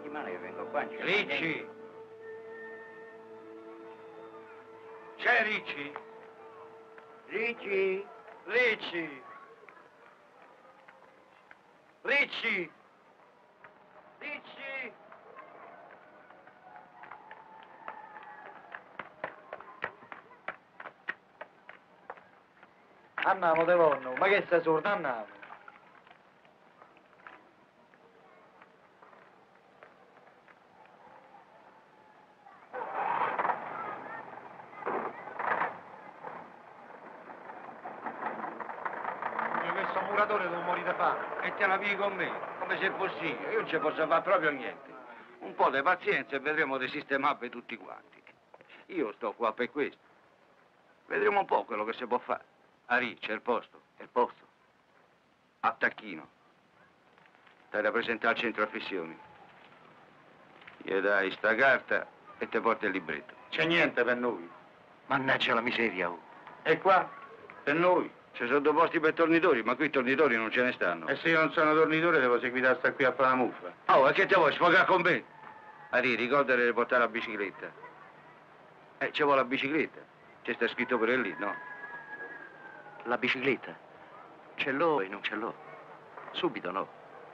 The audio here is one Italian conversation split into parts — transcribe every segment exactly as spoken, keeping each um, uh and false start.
settimana che vengo qua. Ricci! C'è Ricci? Ricci? Ricci! Ricci! Ricci! Andiamo, Devonno, ma che sei sordo? Andiamo. Questo muratore devo morire di fame. E te la vivi con me, come se fossi io. Io non ci posso fare proprio niente. Un po' di pazienza e vedremo di sistemarvi tutti quanti. Io sto qua per questo. Vedremo un po' quello che si può fare. A Ricci, è il posto. È il posto. A Tacchino. Stai da presentare al centro affissioni. Gli dai sta carta e ti porti il libretto. C'è niente per noi. Mannaggia la miseria, oh. E qua? Per noi? Ci sono due posti per tornitori, ma qui tornitori non ce ne stanno. E se io non sono tornitore devo seguire a sta qui a fare la muffa. Oh, e che te vuoi sfogare con me? Ari, ricordati di portare la bicicletta. Eh, ci vuole la bicicletta. C'è sta scritto pure lì, no? La bicicletta? Ce l'ho e non ce l'ho. Subito no.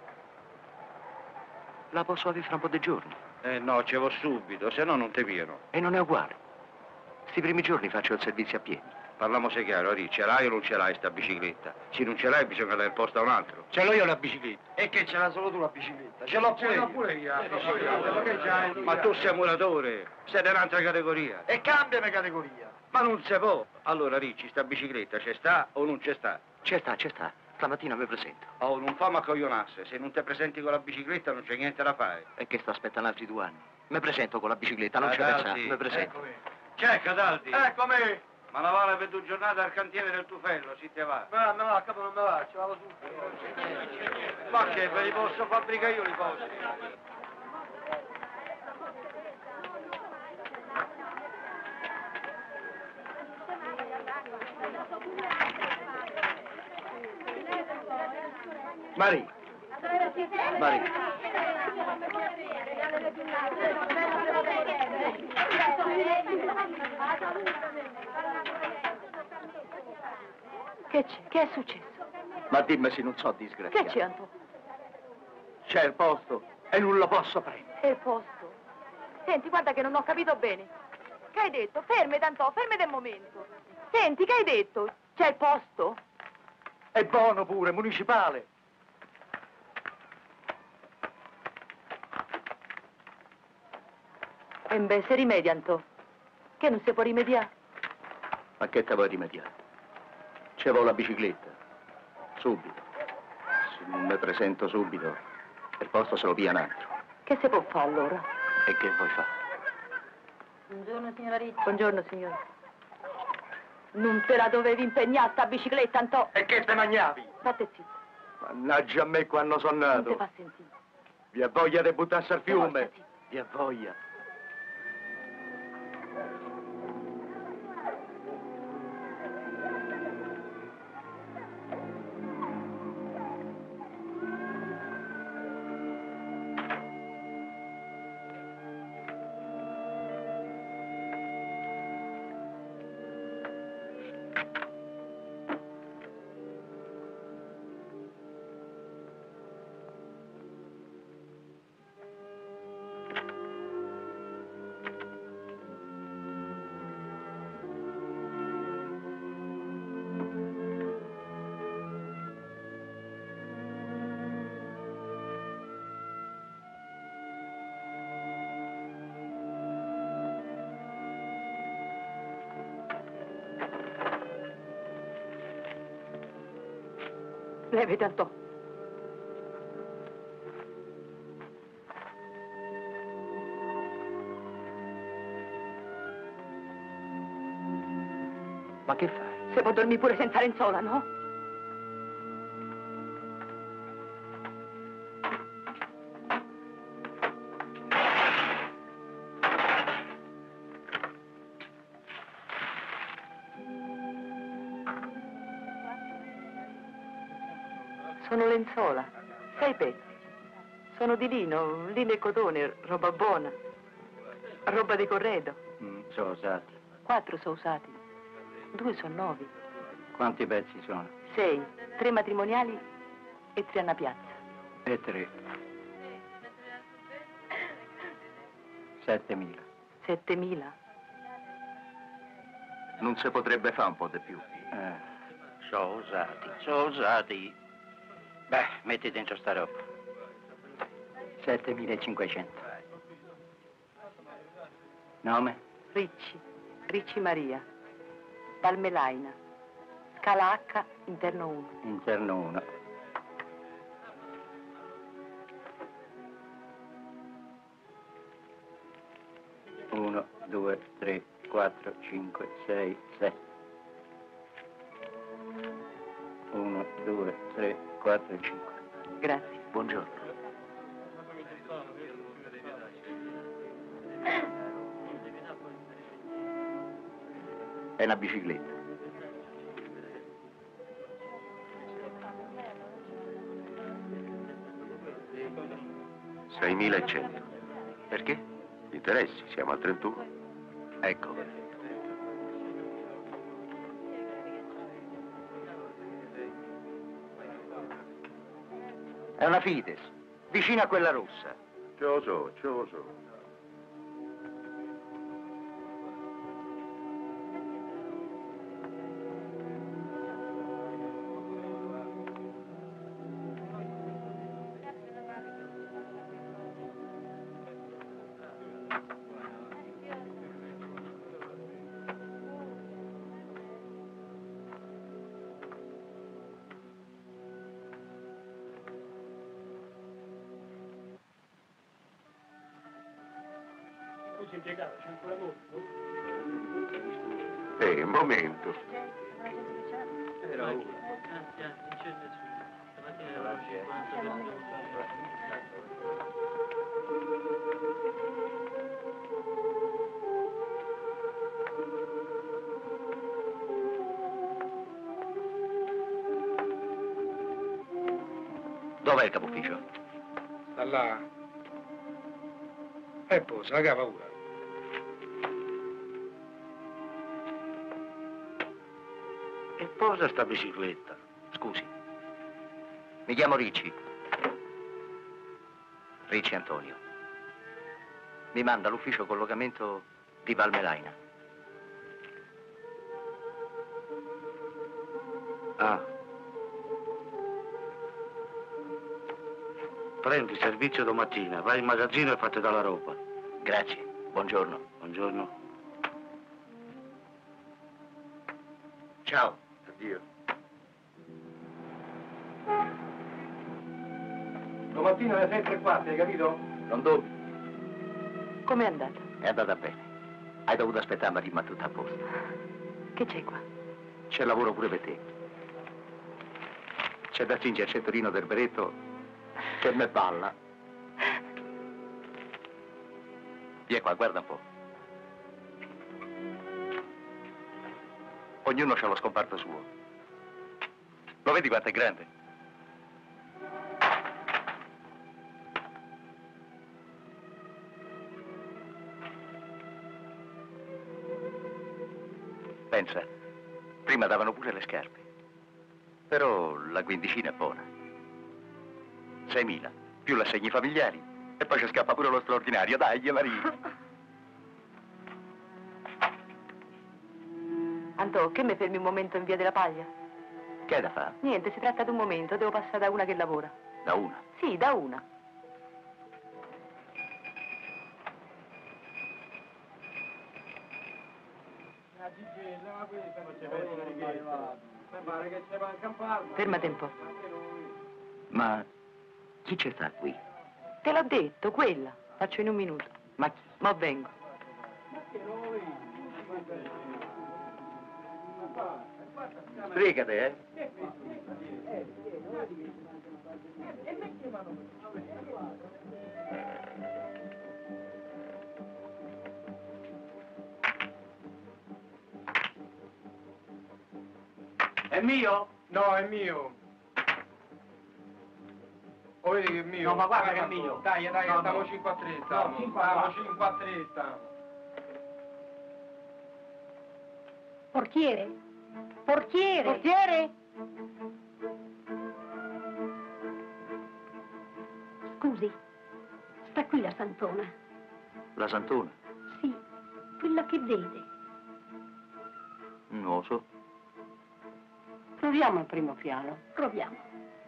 La posso avere fra un po' di giorni. Eh no, ci vuoi subito, se no non ti pieno. E non è uguale. Sti primi giorni faccio il servizio a piedi. Parliamo se chiaro, Ari, ce l'hai o non ce l'hai sta bicicletta? Se non ce l'hai bisogna dare il posto a un altro. Ce l'ho io la bicicletta. E che ce l'ha solo tu la bicicletta? Ce l'ho pure, pure io. la bicicletta. Ma che c'hai? Ma tu sei muratore, sei di un'altra categoria. E cambiami categoria. Ma non si può. Allora, Ricci, sta bicicletta c'è sta o non c'è sta? C'è sta, c'è sta. Stamattina mi presento. Oh, non fammi accoglionasse. Se non ti presenti con la bicicletta non c'è niente da fare. E che sto aspettando altri due anni? Mi presento con la bicicletta, non c'è Adaldi. pensare. Mi presento. Eccomi. C'è Cataldi. Eccomi. Ma la vale per due giornate al cantiere del tufello, si te va. No, no, a capo non me va, ci vado subito. Ma che, ve li posso fabbricare io li posso? Mari. Mari. Che c'è? Che è successo? Ma dimmi se non so Che disgraziato. c'è, Antonio? C'è il posto e non lo posso prendere. È il posto. Senti, guarda che non ho capito bene. Che hai detto? Fermi, Tantò, fermi del momento. Senti, che hai detto? C'è il posto? È buono pure, municipale. E beh, se rimedia, Antò. Che non si può rimediare? Ma che te vuoi rimediare? C'è la bicicletta. Subito. Se non mi presento subito, il posto se lo pia un altro. Che si può fare allora? E che vuoi fare? Buongiorno, signora Ricci. Buongiorno, signora. Non te la dovevi impegnare sta bicicletta, Antò. E che te mangiavi? State zitto. Mannaggia a me quando sono Non ti nato. fa sentire. Vi ha voglia di buttarsi al fiume. Forza, zitto. Vi ha voglia. Levi, Antò. Ma che fai? Se può dormire pure senza lenzuola, no? Sono lenzuola. Sei pezzi. Sono di lino, lino e cotone, roba buona. Roba di corredo. Mm, sono usati. Quattro sono usati. Due sono nuovi. Quanti pezzi sono? Sei. Tre matrimoniali e tre alla piazza. E tre. Settemila. Settemila. Non si potrebbe fare un po' di più? Eh, sono usati, sono usati. Beh, metti dentro sta roba. Settemilacinquecento. Nome? Ricci. Ricci Maria. Valmelaina. Scala H, interno uno. Interno uno. Uno, due, tre, quattro, cinque, sei, sette. Uno, due, tre, quattro, cinque. Grazie. Buongiorno. È una bicicletta. seimilacento. Perché? Interessi, siamo al trentuno. Ecco. È una Fides, vicina a quella rossa. Ce lo so, ce lo so. Eh, un momento. Dov'è il capo ufficio? Sta là. E poi, se la cava ora. E posa sta bicicletta? Scusi. Mi chiamo Ricci. Ricci Antonio. Mi manda all'ufficio collocamento di Valmelaina. Ah. Prendi servizio domattina, vai in magazzino e fate dalla roba. Grazie. Buongiorno. Buongiorno. Ciao. Addio. Domattina alle sette e quarto, hai capito? Non dubbi. Com'è andata? È andata bene. Hai dovuto aspettare, ma rimane tutto a posto. Che c'è qua? C'è lavoro pure per te. C'è da stringere il cinturino del beretto che me balla. Vieni qua, guarda un po'. Ognuno ha lo scomparto suo. Lo vedi quanto è grande? Pensa, prima davano pure le scarpe. Però la quindicina è buona. Seimila, più l'assegni familiari. E poi ci scappa pure lo straordinario. Dai, Maria. Antò, che mi fermi un momento in via della Paglia? Che hai da fare? Niente, si tratta di un momento, devo passare da una che lavora. Da una. Sì, da una. Fermati un po'. Ma chi c'è sta qui? Te l'ho detto, quella. Faccio in un minuto. Ma chi? Ma vengo. Sbrigate, eh? È mio? No, è mio. Poi che è mio. No, ma guarda che è mio. Dai, dai, No, stiamo no. cinque a tre, No, stiamo. cinque a Stiamo quattro. cinque a tre, stiamo. Portiere! Portiere! Portiere? Scusi, sta qui la Santona. La Santona? Sì, quella che vede. Non lo so. Proviamo al primo piano. Proviamo.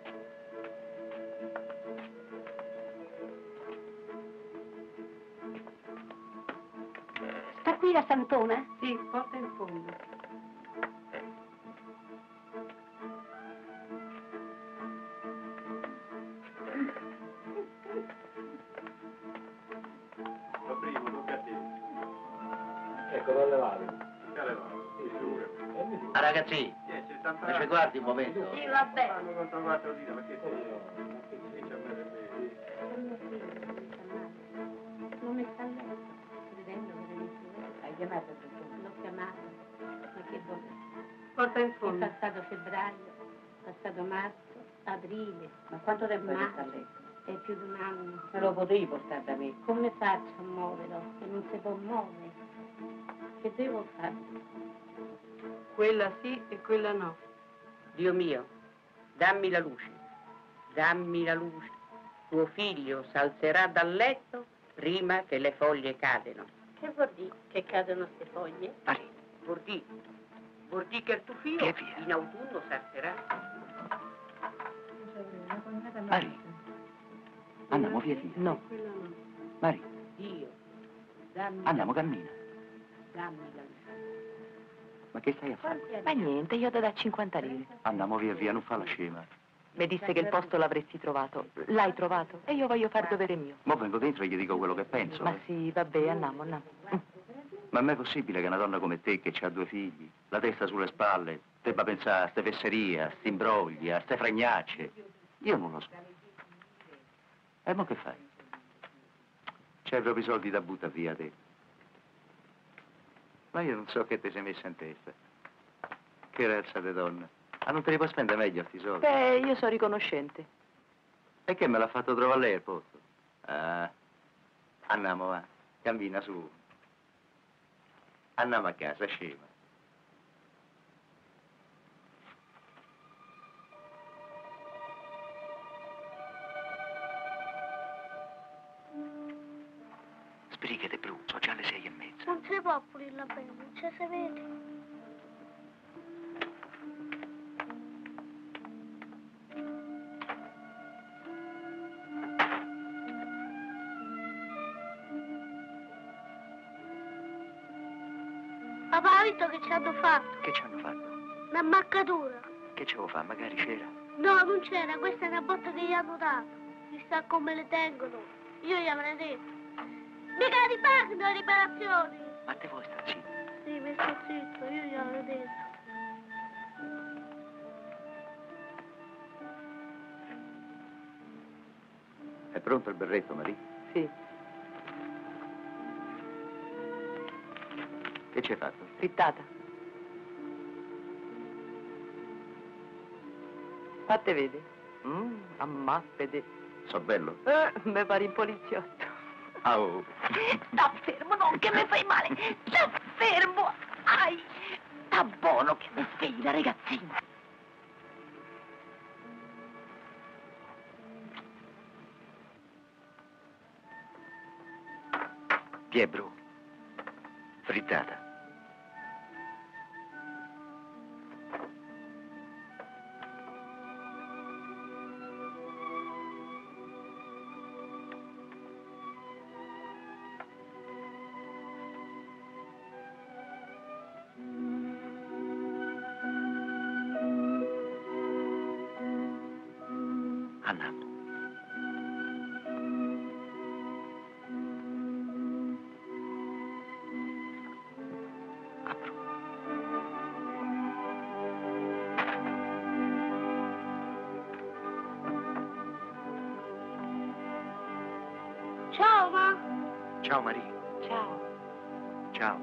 Sta qui la Santona? Sì, porta in fondo. Lo primo, tocca a te. Ecco, l'ho levato. Che levato? Sì, sicuro. Ah, ragazzi, Eh, c'è tanta... mi ci guardi un momento? Sì, vabbè. Fanno contro quattro dita, perché sei... Che c'è a me per Non mi sta a letto, credendo che era influenza. Hai chiamato il dottore? L'ho chiamato, ma che vuole? Porta in fondo. È passato febbraio, è passato marzo, aprile. Ma quanto tempo hai sta a letto? È più di un anno. Me lo potevi portare da me? Come faccio a muoverlo? Che non si può muovere. Che devo fare? Quella sì e quella no. Dio mio, dammi la luce, dammi la luce. Tuo figlio s'alzerà dal letto prima che le foglie cadano. Che vuol dire che cadono queste foglie? Mari, Vuol dire, vuol dire che il tuo figlio Via, via. in autunno salterà. Mari, andiamo via via. No. Mari, Dio, dammi andiamo, la luce, cammina. dammi la luce. Ma che stai a fare? Ma niente, io ho da dare cinquanta lire. Andiamo via via, non fa la scema. Mi disse che il posto l'avresti trovato. L'hai trovato e io voglio far dovere mio. Mo vengo dentro e gli dico quello che penso. Ma sì, vabbè, andiamo, andiamo. Mm. Ma mai possibile che una donna come te, che ha due figli, la testa sulle spalle, debba pensare a ste fesserie, a sti imbrogli, a ste fregnacce? Io non lo so. E mo che fai? C'hai proprio i soldi da buttare via te. Ma io non so che ti sei messa in testa. Che razza di donna. Ah, non te li puoi spendere meglio sti soldi? Beh, io sono riconoscente. E che me l'ha fatto trovare lei al posto? Ah, andiamo, va. Cammina su. Andiamo a casa, scema. Sbrigate, Bru, sono già le sei e mezza. Non si può pulirla bene, non ci si vede. Papà, hai visto che ci hanno fatto? Che ci hanno fatto? Una maccatura. Che ci devo fare? Magari c'era. No, non c'era, questa è una botta che gli hanno dato. Chissà come le tengono. Io gli avrei detto. Mica ripagano le riparazioni. Ma te vuoi stare zitto? Sì, mi sto zitto, io gli avrei detto. È pronto il berretto, Maria? Sì, Che ci hai fatto? frittata. Fatte vedi? Mmm, ammappede. So bello? Eh, mi pare in poliziotto. Ah, oh. Sta fermo, no, che mi fai male. Sta fermo. Ai, sta buono che mi sfida, ragazzino. Piebro. Frittata. Andiamo. Apro. Ciao, ma. Ciao Maria. Ciao. Ciao.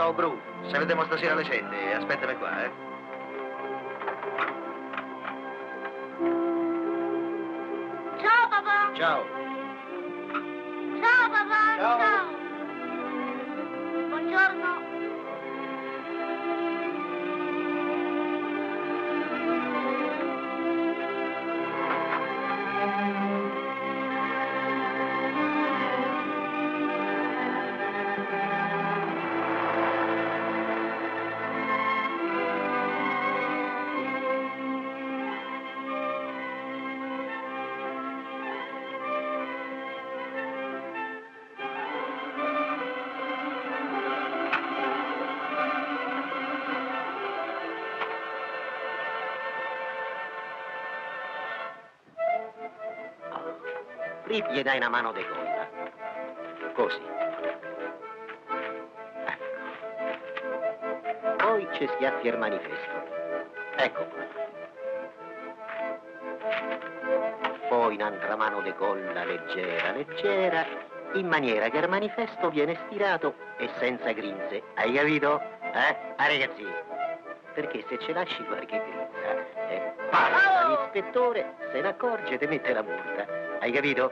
Ciao, Bru. Se vediamo stasera alle sette, aspettami qua, eh. Ciao papà! Ciao. Ciao papà! Ciao. Ciao. Buongiorno! Prima gli dai una mano di colla. Così. Ecco. Poi ci schiaffi il manifesto. Ecco qua. Poi un'altra mano di colla leggera, leggera, in maniera che il manifesto viene stirato e senza grinze. Hai capito? Eh? Ah, ragazzi. Perché se ci lasci qualche grinza, eh, passa l'ispettore, se ne accorge e ti mette la multa. Hai capito?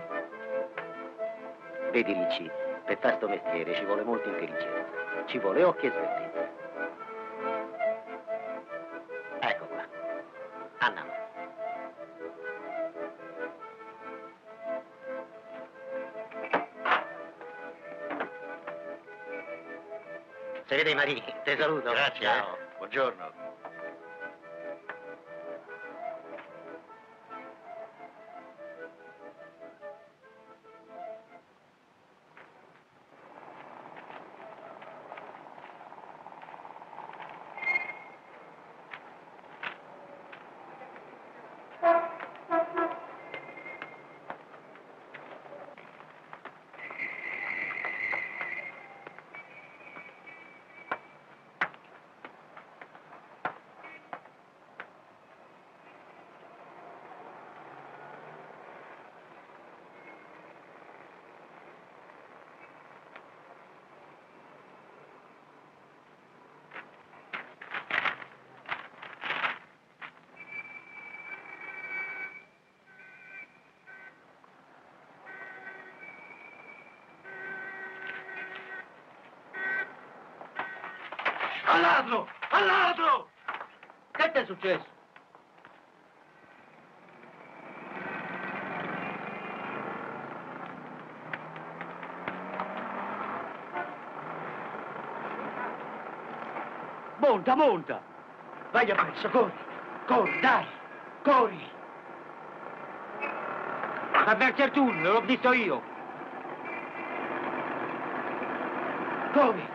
Vedi, Ricci, per fare sto mestiere ci vuole molta intelligenza. Ci vuole occhio e sveltezza. Ecco qua. Andiamo. Se vede, Marini, ti saluto. Grazie. Ciao. Eh. Buongiorno. Al ladro! Al ladro! Che ti è successo? Monta, monta! Vai appresso, corri! Corri, dai! Corri! Avverti il turno, l'ho visto io! Corri!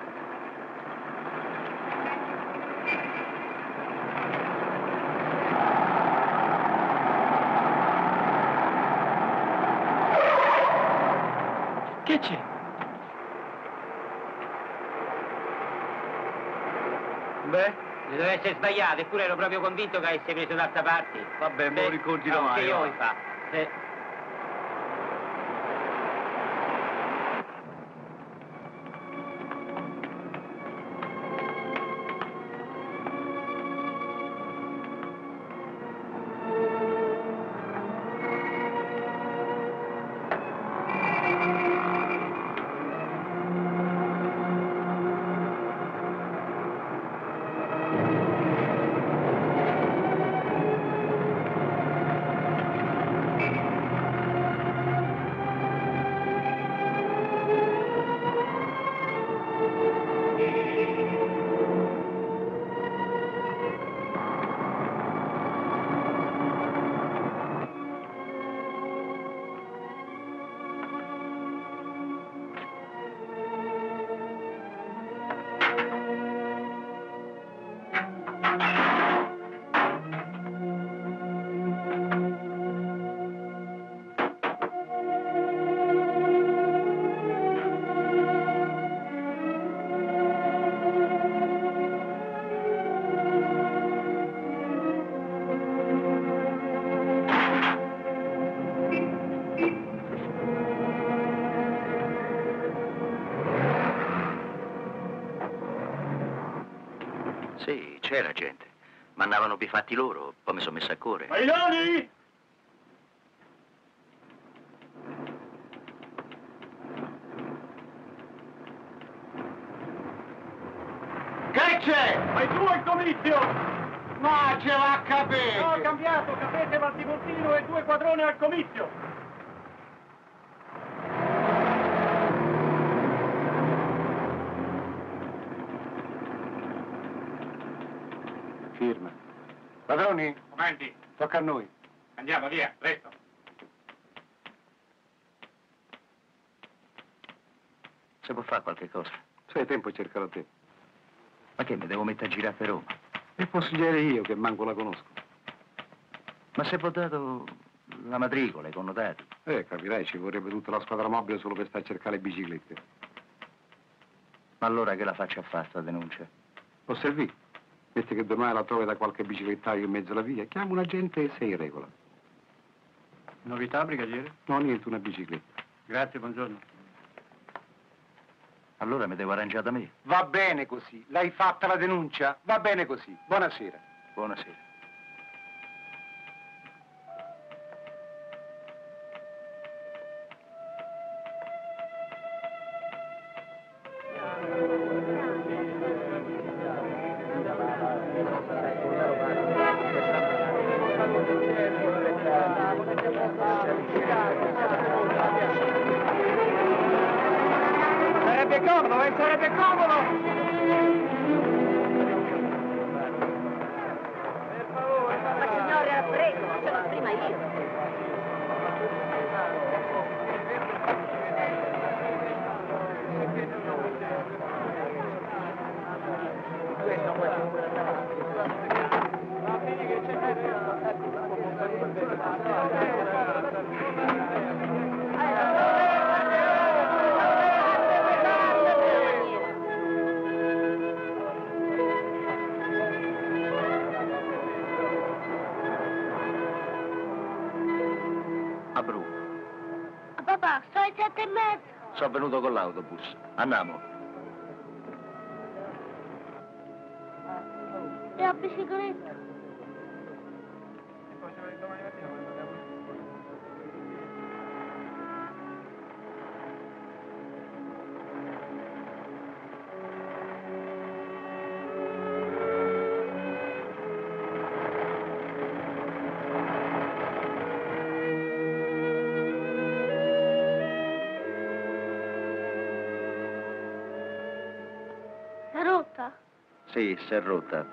Che c'è? Beh? Deve essere sbagliato, eppure ero proprio convinto che avesse preso d'altra parte. Vabbè, mo riconti no, domani. che io va. vi fa. Eh. Sì, c'era gente. Ma andavano per i fatti loro, poi mi sono messo a correre. Maglioni! Che c'è? Ma tu al comizio! Ma ce l'ha capito! No, ho cambiato, capete, va al Tiburtino e due quadroni al comizio! Firma. Padroni, Avanti, tocca a noi. andiamo via, presto. Si può fare qualche cosa? Se hai tempo cercalo te. Ma che, mi devo mettere a girare per Roma? E posso dire io che manco la conosco. Ma se ho dato la matricola, i connotati. Eh, capirai, ci vorrebbe tutta la squadra mobile solo per stare a cercare le biciclette. Ma allora che la faccio a fare sta denuncia? Osservi, metti che domani la trovi da qualche biciclettaio in mezzo alla via, chiama un agente e sei in regola. Novità, brigadiere? No, niente, una bicicletta. Grazie, buongiorno. Allora mi devo arrangiare da me. Va bene così. L'hai fatta la denuncia? Va bene così. Buonasera. Buonasera. Sarebbe comodo, eh? Sarebbe comodo! Per favore, Ma signore, prego, facciamo prima io. A Bru. Papà, sono le sette e mezza. Sono venuto con l'autobus. Andiamo. E la bicicletta? È rotta? Sì, si è rotta.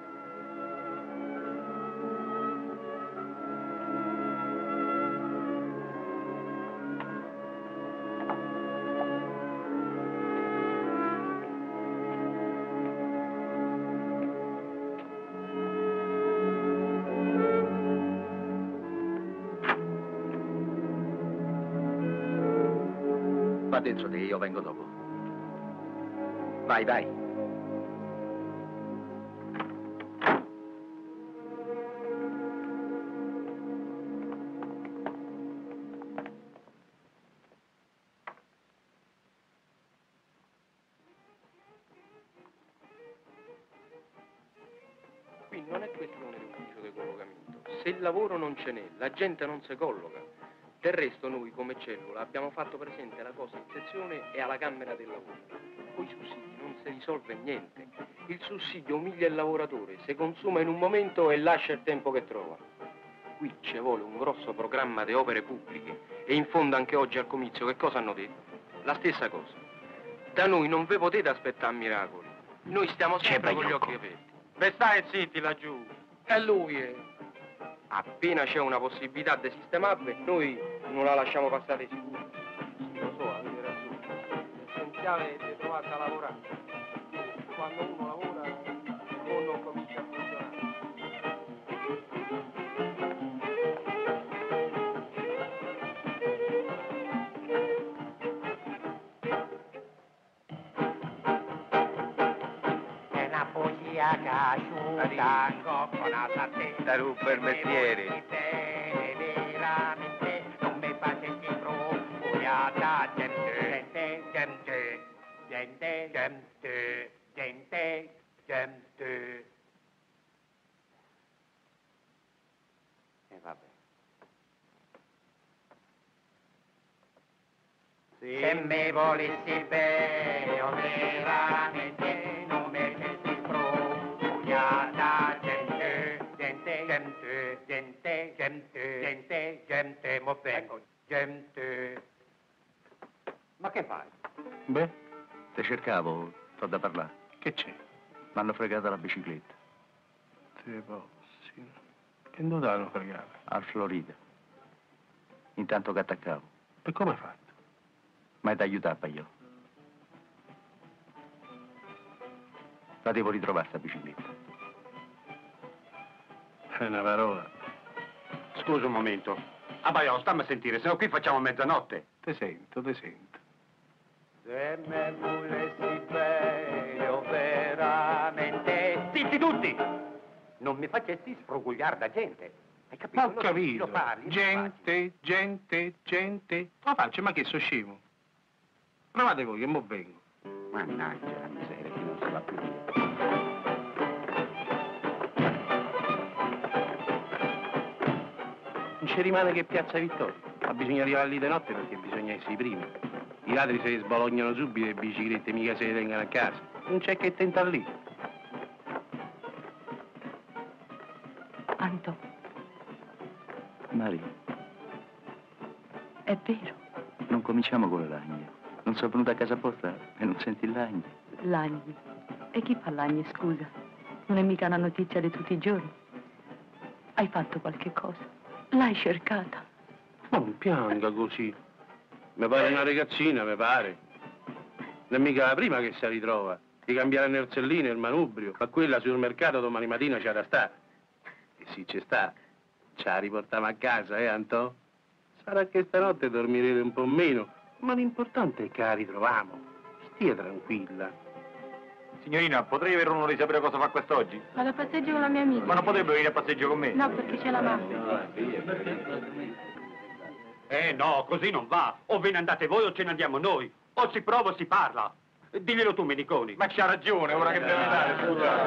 Va dentro te, io vengo dopo. Vai, vai. Qui non è questione di ufficio di collocamento. Se il lavoro non ce n'è, la gente non si colloca. Del resto noi come cellula abbiamo fatto presente la cosa in sezione e alla Camera del Lavoro. Con i sussidi non si risolve niente. Il sussidio umilia il lavoratore, si consuma in un momento e lascia il tempo che trova. Qui ci vuole un grosso programma di opere pubbliche e in fondo anche oggi al comizio che cosa hanno detto? La stessa cosa. Da noi non ve potete aspettare miracoli. Noi stiamo sempre con gli occhi aperti. Beh, stai zitti laggiù. E lui è. Appena c'è una possibilità di sistemarvi, noi non la lasciamo passare sicuro. Sì, lo so, avete ragione. L'essenziale è di trovarsi a lavorare. Quando uno lavora, il mondo comincia a funzionare. È una poesia casciuta, coccolata a te. Da ruba il mestiere. Veramente non mi fa sentire profugliata gente, gente, gente, gente, gente, gente, gente, Se me volessi bene, oh, veramente, non mi facessi sbrugliata gente, gente, gente, gente, gente, gente, gente, mo vengo, gente. Ma che fai? Beh, te cercavo, sto da parlare. Che c'è? M'hanno fregato la bicicletta. Te possi. Che dove l'hanno fregata? Al Florida. Intanto che attaccavo. E come hai fatto? Ma ti aiutava io. La devo ritrovare sta bicicletta. È una parola. Scusa un momento. Abbaiò, stammi a sentire, se no qui facciamo mezzanotte. Te sento, te sento. Se me volessi bene, oh, veramente... Zitti tutti! Non mi facessi sfrugugliare da gente. Hai capito? Ma ho Non capito. lo parli, Gente, gente, gente. Ma faccio, ma che so scemo? Provate voi, che mo vengo. Mannaggia la miseria, che non si va più via. Non ci rimane che Piazza Vittoria. Ma bisogna arrivare lì di notte perché bisogna essere i primi. I ladri se ne sbolognano subito e le biciclette mica se le tengono a casa. Non c'è che tentare lì. Anto, Maria, è vero. non cominciamo con le lagne. Non sono venuta a casa apposta e non senti il lagne. Lagni. E chi fa lagni, scusa? Non è mica una notizia di tutti i giorni. Hai fatto qualche cosa? L'hai cercata? Ma non pianga così. Mi pare una ragazzina, mi pare. Non è mica la prima che si ritrova. Di cambiare il nersellino e il manubrio. Ma quella sul mercato domani mattina c'è da stare. E sì, c'è sta. Ce la riportiamo a casa, eh, Antò? Sarà che stanotte dormirete un po' meno. Ma l'importante è che la ritroviamo. Stia tranquilla. Signorina, potrei avere l'onore di sapere cosa fa quest'oggi? Vado a passeggio con la mia amica. Ma non potrebbe venire a passeggio con me? No, perché c'è la mamma. Eh no, così non va. O ve ne andate voi o ce ne andiamo noi. O si prova o si parla. Diglielo tu, Meniconi. Ma c'ha ragione, ora che deve andare, scusa.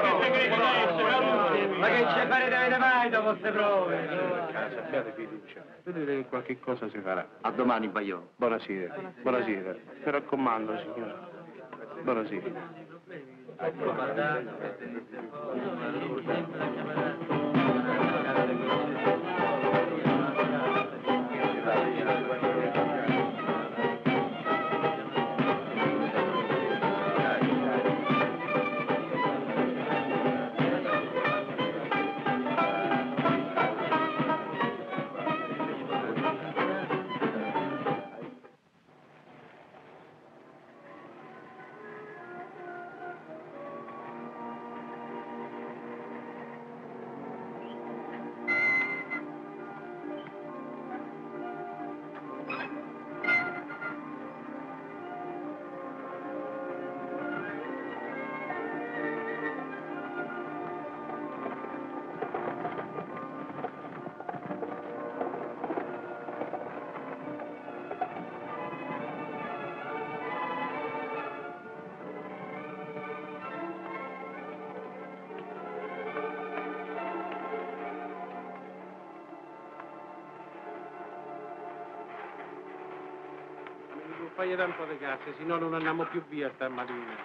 Ma che ci farete mai dopo queste prove? Casa, abbiate fiducia. Vedete che qualche cosa si farà. A domani, Baiò. Buonasera. Buonasera. Mi raccomando, signore. Buonasera. Fai tanto di case, se no non andiamo più via stamattina.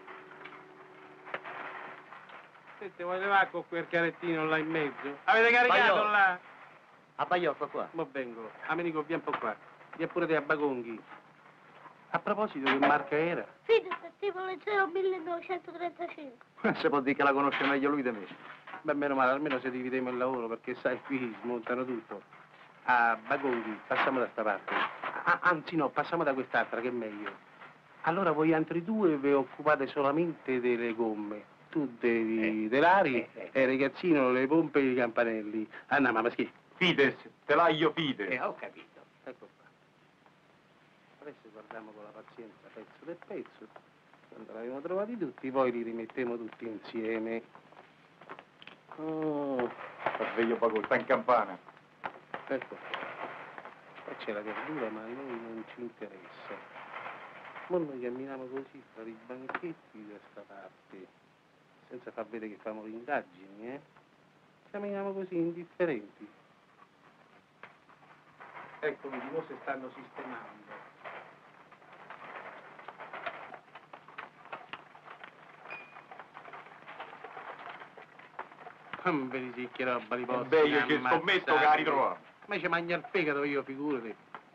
Senti, vuoi levare con quel carettino là in mezzo? Avete caricato Baiò. là? A Baiò, qua qua. Mo vengo. Amenico, vieni un po' qua. Vieni pure te a Bagonghi. A proposito, che marca era? Fides, tipo Leggero millenovecentotrentacinque. Si può dire che la conosce meglio lui di me. Beh, meno male, almeno se dividiamo il lavoro, perché sai, qui smontano tutto. A Bagonghi, passiamo da sta parte. Ah, anzi no, passiamo da quest'altra che è meglio. Allora voi altri due vi occupate solamente delle gomme. Tu devi delari eh, eh. e il ragazzino le pompe e i campanelli. Ah no, ma schi. Fides, telaio Fides. Eh, ho capito. Ecco qua. Adesso guardiamo con la pazienza pezzo per pezzo. Quando l'abbiamo trovati tutti, poi li rimettiamo tutti insieme. Oh, Sta sveglio Paco, sta in campana. ecco qua. Qua c'è la verdura, ma a noi non ci interessa. Ora noi camminiamo così fra i banchetti da sta parte, senza far vedere che fanno le indagini, eh? Camminiamo così, indifferenti. Eccomi, di nuovo si stanno sistemando. Vedi sì, che roba li posso. Beh, io ci scommetto che la ritrovo. Ma ci mangia il fegato io, figurati.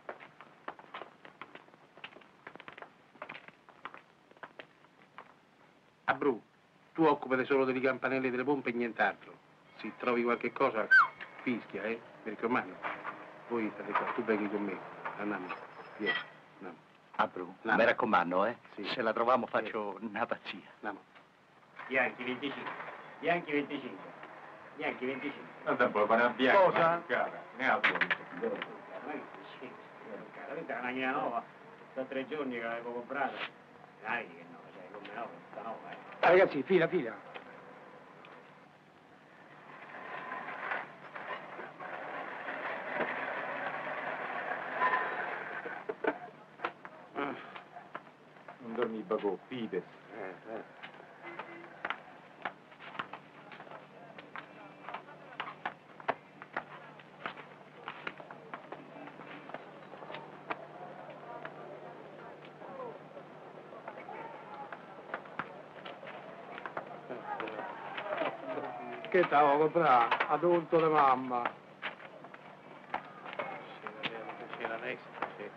Abru, tu occupati solo delle campanelle delle pompe e nient'altro. Se trovi qualche cosa, fischia, eh? Mi raccomando. Voi state qua, tu beghi con me. Andiamo, vieni, andiamo. Abru, mi raccomando, eh? Sì. Se la troviamo faccio una pazzia. Andiamo. Bianchi venticinque. Bianchi venticinque. Bianchi venticinque. Non tempo lo fare a bianco. Cosa? Ne ha due. Questa è una macchina nuova. Da tre giorni che l'avevo comprata. Dai, che no, cioè, come no, questa nuova, eh. Ah, ragazzi, fila, fila. Non dormi bagò, Pites. Eh, eh. Che stavo comprando? Adulto di mamma. C'è la destra, sì.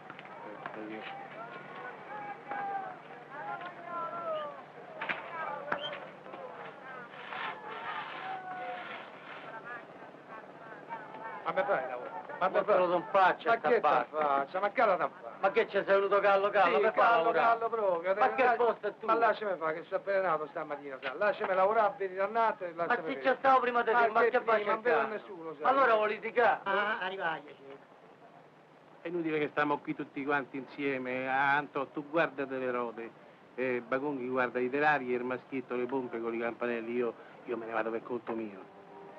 Ma me fai lavoro? Ma Ma te lo non faccia, Ma che te tabacco. faccia? Ma che la da fare? Ma che c'è sei venuto callo callo? Sì, per fare callo, lavorare? callo proprio. Ma che Dai, posto è tu? Ma lasciami fare, che sono avvelenato stamattina, sa. Lasciami lavorare, vedi dannato e Ma lasciami se c'è stavo prima di te, ma che fai? Non vedo nessuno, sa. Allora vuoi litigare? Ah, arrivagliaci. È inutile che stiamo qui tutti quanti insieme. Ah, Anto, tu guarda delle rode. Eh, Bagonghi guarda i telari e il maschietto le pompe con i campanelli. Io, io me ne vado per conto mio.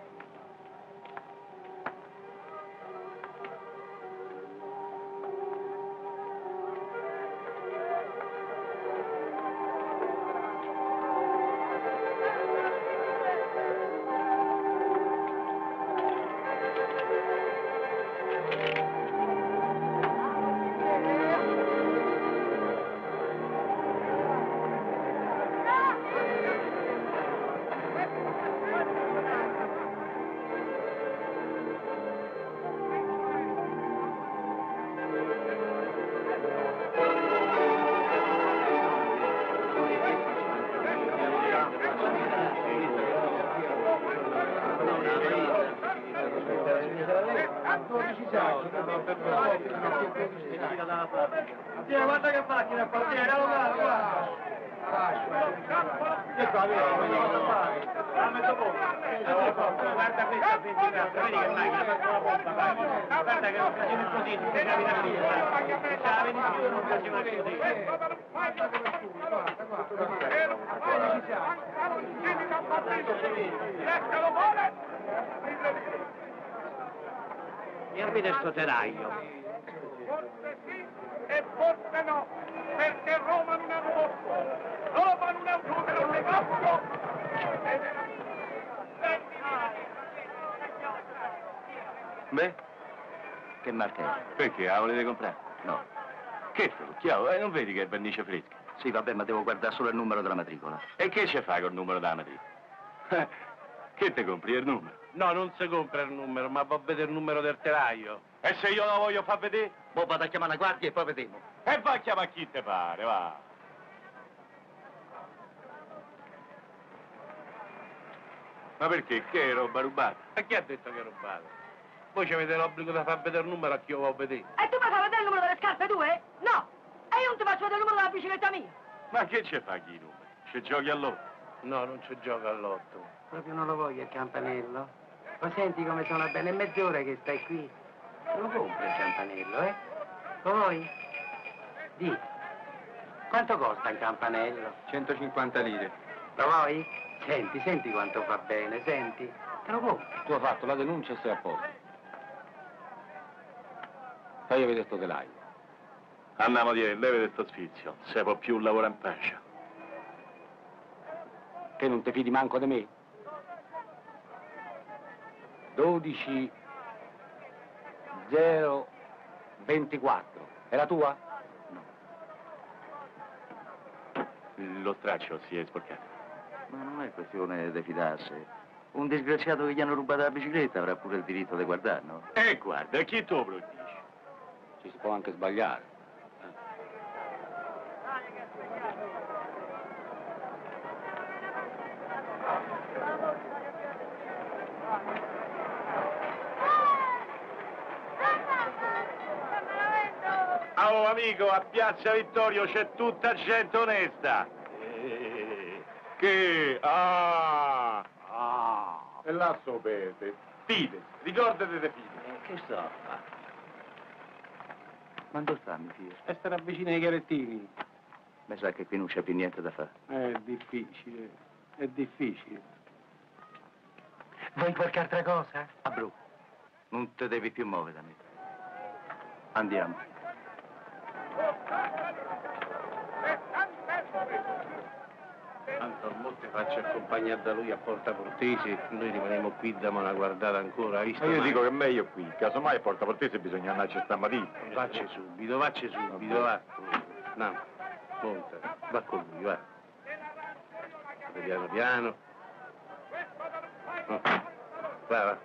Tieni, guarda che macchina fa, tieni, guarda, guarda. Che fa, vedi, cosa fai? La metto poco. Guarda questa ventiquattro, vedi che macchina fa con la pompa, vai. Guarda che non facciamo così, non si cammina più. Se la vedi più non facciamo così. E vedi sto telaio. E forse no, perché Roma non è un posto, Roma non è un numero di posto. Beh, che marca è? Perché? La volete comprare? No. Che chiaro, eh, non vedi che è vernice fresca? Sì, vabbè, ma devo guardare solo il numero della matricola. E che ci fai col numero della matricola? Che te compri il numero? No, non si compra il numero, ma va a vedere il numero del telaio. E se io lo voglio far vedere? Mo vado a chiamare la guardia e poi vediamo. E va a chiamare chi te pare, va. Ma perché? Che è roba rubata? Ma chi ha detto che è rubato? Voi ci avete l'obbligo di far vedere il numero a chi io vuoi vedere. E tu mi fai vedere il numero delle scarpe tue? No! E io non ti faccio vedere il numero della bicicletta mia! Ma che ci fai chi i numeri? Ci giochi all'otto? No, non ci gioco all'otto. Proprio non lo voglio il campanello? Ma senti come sono bene, è mezz'ora che stai qui. Lo compri il campanello, eh? Lo vuoi? Di. Quanto costa il campanello? centocinquanta lire. Lo vuoi? Senti, senti quanto fa bene, senti. Te lo compri. Tu hai fatto la denuncia e sei a posto. Fai vedere sto telaio. Andiamo di levate sto sfizio, se può più lavorare in pace. Che non ti fidi manco di me? dodici zero ventiquattro. È la tua? Lo straccio si è sporcato. Ma non è questione di fidarsi. Un disgraziato che gli hanno rubato la bicicletta avrà pure il diritto di guardare, no? E guarda, chi te lo dice? Ci si può anche sbagliare. Oh amico, a Piazza Vittorio c'è tutta gente onesta. Eh, che? Ah! Ah! E là sopete. Fide, ricordate di fide. Eh, che sto? Ma dove sta mio figlio? E starà vicino ai Chiarettini. Mi sa che qui non c'è più niente da fare. È difficile, è difficile. Vuoi qualche altra cosa? Abru, non te devi più muovere da me. Andiamo. Tanto mo ti faccio accompagnare da lui a Porta Portese, noi rimaniamo qui, diamo una guardata ancora, hai visto? Ma io mai? dico che è meglio qui, casomai a Porta Portese bisogna andarci stamattina. Vacci subito, vacci subito, va. No, monta, va con lui, va. Piano piano. No. Va, va.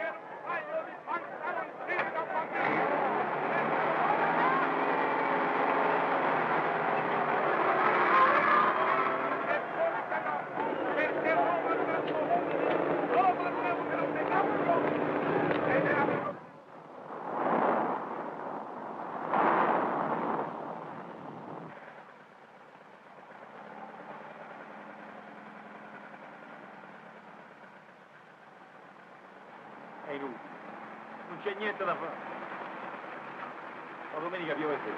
È inutile, non c'è niente da fare. La domenica piove te.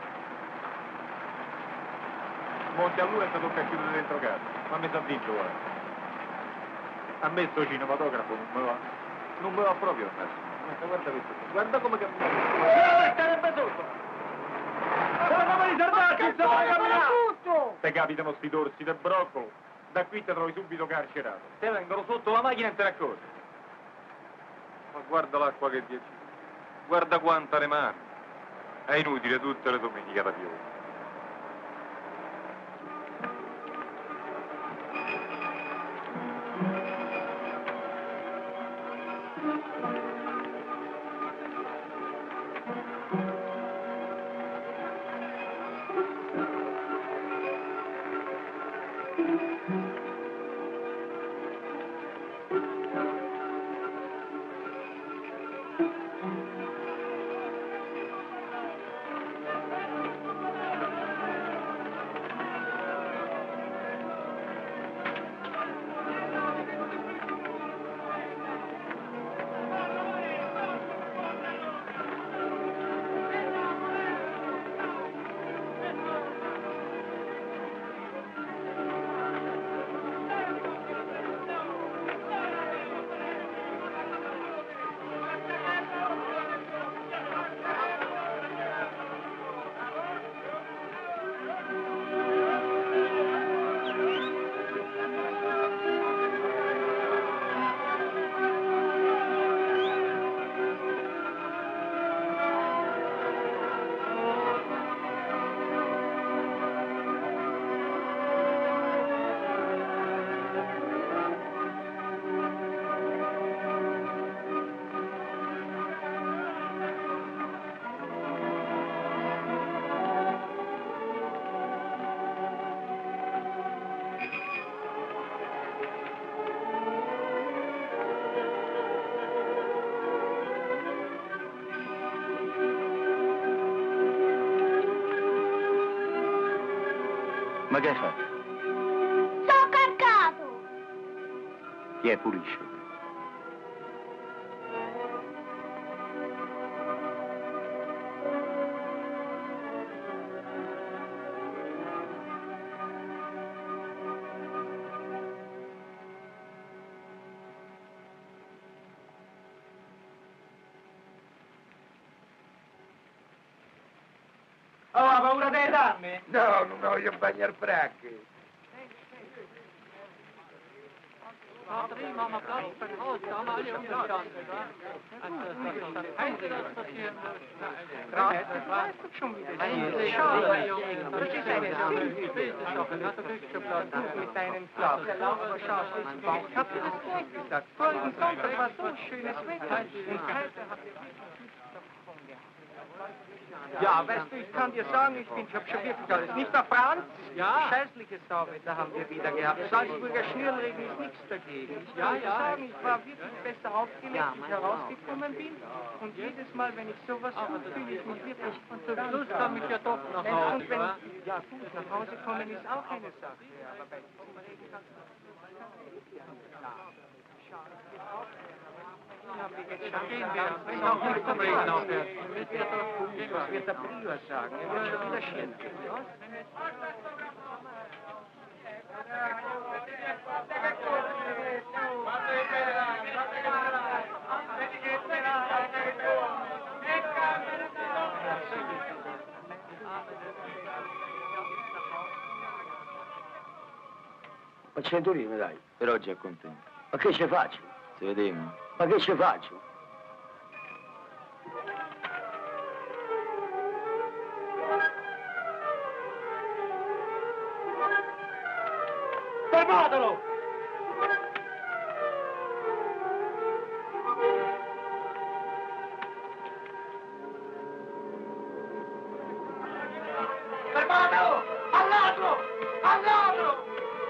Monte all'ora è stato chiudere dentro casa, ma mi sa vinto, guarda. A me sto cinematografo non me va, non me va proprio. Guarda, guarda questo, guarda come cammina. Ma metterebbe sotto! Guarda di salvarci, sta camminando! Te capitano sti dorsi del broccolo, da qui ti trovi subito carcerato. Te vengono sotto la macchina e te ne accorgi. Ma guarda l'acqua che dieci. Guarda quanta ne mani. È inutile tutte le domeniche da piove. Ma che hai fatto? Sono carcato! Chi è pulisce? Oh, ha paura delle darmi? No, non voglio bagnare fracche. Mit deinen Flausen. Ich hab dir das gleich gesagt. Vorigen Sonntag war so schönes Wetter. Und Kaiser hat ja, weißt du, ich kann dir sagen, ich bin schon, schon wirklich alles. Nicht der Franz? Ja. Scheißliche Sauwetter haben wir wieder gehabt. Salzburger Schnürregen ist nichts dagegen. Ich kann ja, dir sagen, ich war wirklich besser aufgelegt, ja, als ich herausgekommen bin. Und jedes Mal, wenn ich sowas tue, fühle ich mich wirklich... Und zum Schluss komme ich ja doch nach Hause. Und wenn, ja, gut, nach Hause kommen ist auch eine Sache. Aber bei diesem Regen kannst du... Ja, wie geht's schon? Gehen wir. Das ist auch nicht zum Regen aufwärts. Das wird der Prior sagen. Er wird schon wieder schieren gehen. Ma cento lire, dai. Per oggi è contento. Ma che ci faccio? Se vediamo. Ma che ci faccio? Fermatelo! Fermatelo! Al ladro! Al ladro!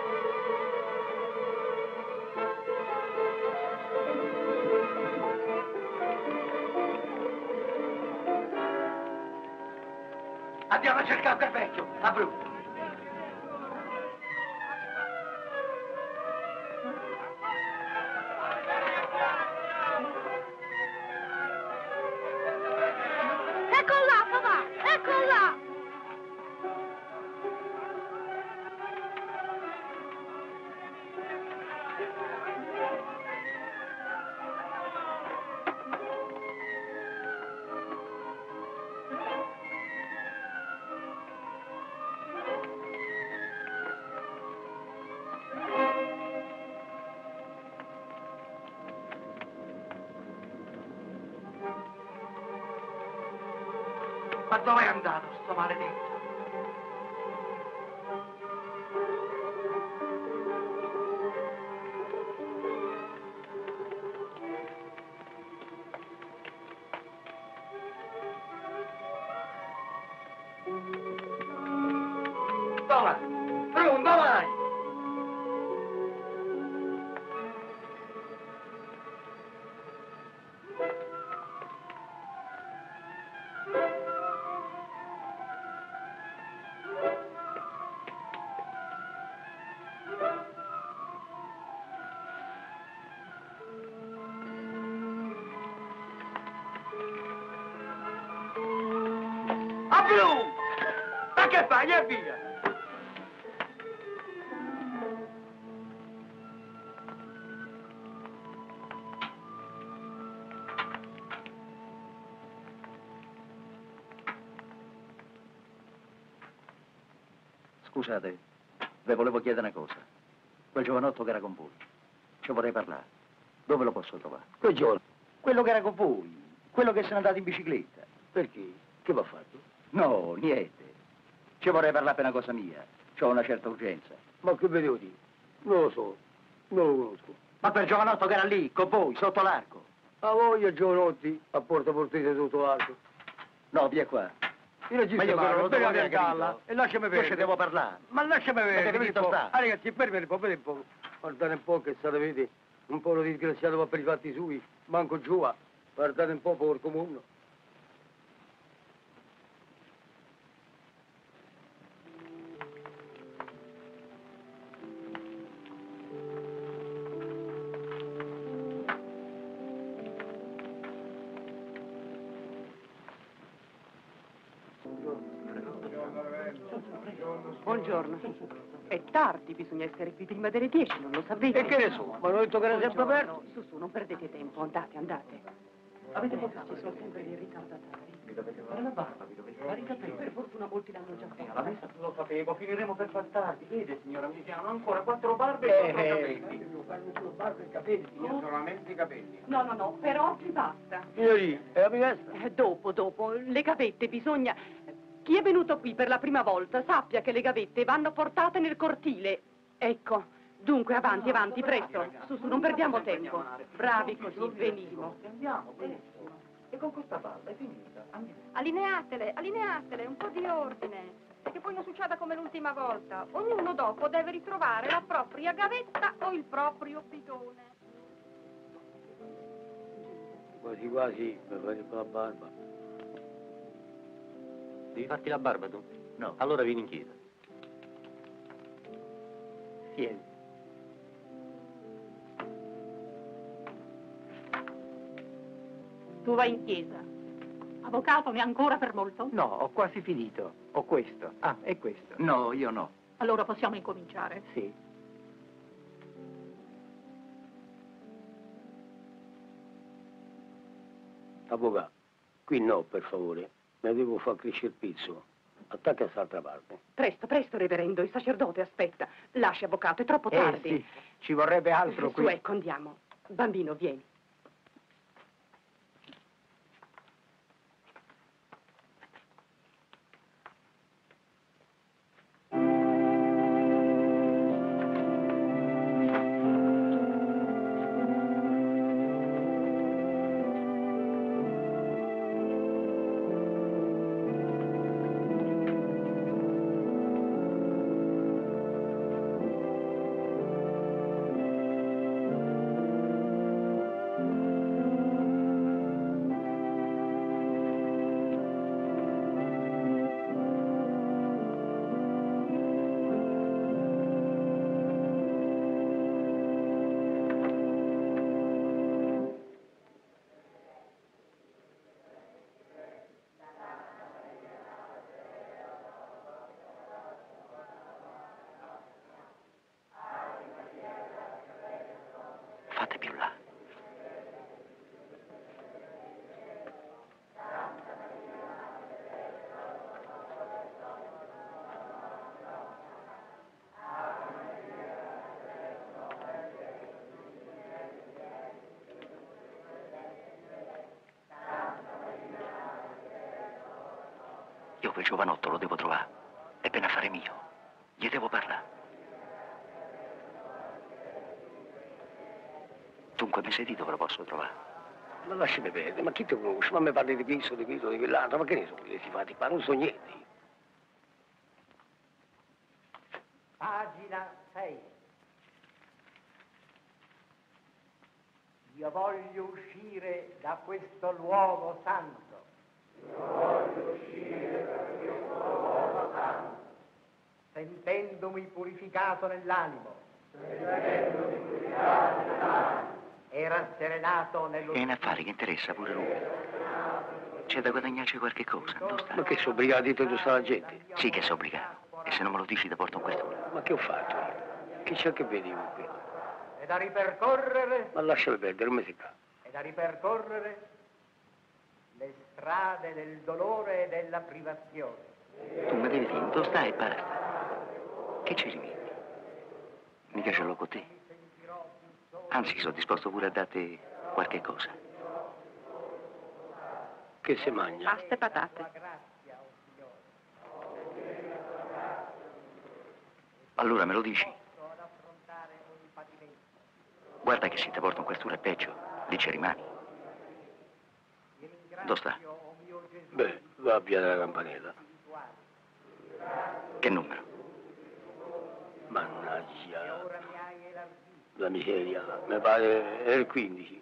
Andiamo a cercare quel vecchio, a Bruno. Ecco là, papà, ecco là. Ma dove è andato sto maledetto? Dove? Bruno, dove vai? A Bruno! Ma che fai? E via! Scusate, vi volevo chiedere una cosa. Quel giovanotto che era con voi, ci vorrei parlare. Dove lo posso trovare? Quel giorno? Quello che era con voi, quello che se n'è andato in bicicletta. Perché? Che va fatto? No, niente. Ci vorrei parlare per una cosa mia. C'ho una certa urgenza. Ma che vedevo di? Non lo so, non lo conosco. Ma quel giovanotto che era lì, con voi, sotto l'arco. A voglia giovanotti, a porta portese sotto l'arco. No, via qua. Io non ci Ma io parlo, quello non devo non l'avevo galla capito. e lasciami Io vedere. ci devo parlare. Ma lasciami Ma vedere, che vedi visto un po'. sta? Ah, ragazzi, fermi un po', vedi un po'. Guardate un po' che state, vedi, un po' lo disgraziato va per i fatti sui, manco giù, ah. Guardate un po', porco mondo. Buongiorno. È tardi, bisogna essere qui prima delle dieci, non lo sapete? E che ne so? Ma hanno detto che era sempre aperto? Su, su, non perdete tempo, andate, andate. Avete pensato, ci sono sempre dei ritardatari. Vi dovete fare la barba, vi dovete fare i capelli. Per fortuna molti l'hanno già fatto. La messa lo sapevo, finiremo per far tardi. Vede, signora, mi hanno ancora quattro barbe e quattro capelli. capelli, io solamente i capelli. No, no, no, per oggi basta. Signorina, è la finestra? Eh, dopo, dopo, le gavette bisogna... Chi è venuto qui per la prima volta sappia che le gavette vanno portate nel cortile. Ecco, dunque avanti, avanti, presto. Su, su, non perdiamo tempo. Bravi così, benissimo. Andiamo, benissimo. E con questa palla è finita. Andiamo. Allineatele, allineatele, un po' di ordine. E che poi non succeda come l'ultima volta. Ognuno dopo deve ritrovare la propria gavetta o il proprio bidone. Quasi quasi mi farebbe la barba. Devi farti la barba tu? No. Allora vieni in chiesa. Tieni. Tu vai in chiesa. Avvocato, ne ha ancora per molto? No, ho quasi finito. Ho questo. Ah, è questo. No, io no. Allora possiamo incominciare. Sì. Avvocato, qui no, per favore. Ne devo far crescere il pizzo. Attacca quest'altra parte. Presto, presto, reverendo, il sacerdote aspetta. Lasci, avvocato, è troppo Eh, tardi. sì. Ci vorrebbe altro Su, qui. ecco, andiamo. Bambino, vieni. Fate più là. Io quel giovanotto lo devo trovare. È ben affare mio. Gli devo parlare. Dunque mi sei dito che lo posso trovare? Ma lasciami perdere, ma chi ti conosce? Ma mi parli di questo, di questo, di quell'altro, ma che ne so, che si fa di qua, non so niente. Pagina sei. Io voglio uscire da questo luogo santo. Io voglio uscire da questo luogo santo. Sentendomi purificato nell'animo. Sentendomi purificato nell'animo. E rasserenato nello E in affari che interessa pure lui. C'è da guadagnarci qualche cosa, non sta? Ma che sono obbligato a dire tutta sta gente? Sì che sei obbligato. E se non me lo dici ti porto un questore. Ma che ho fatto io? Che c'è che vedi con qui? È da ripercorrere. Ma lasciami perdere, non mi si fa. È da ripercorrere le strade del dolore e della privazione. Tu mi devi dire, dove stai e basta. Che ci rimetti? Mica ce l'ho con te. Anzi, sono disposto pure a darti qualche cosa. Che si mangia? Pasta e patate. Allora me lo dici? Guarda che se ti porto un questura è peggio, lì ci rimani. Dove sta? Beh, va a via della campanella. Che numero? Mannaggia. La miseria, mi pare è il quindici.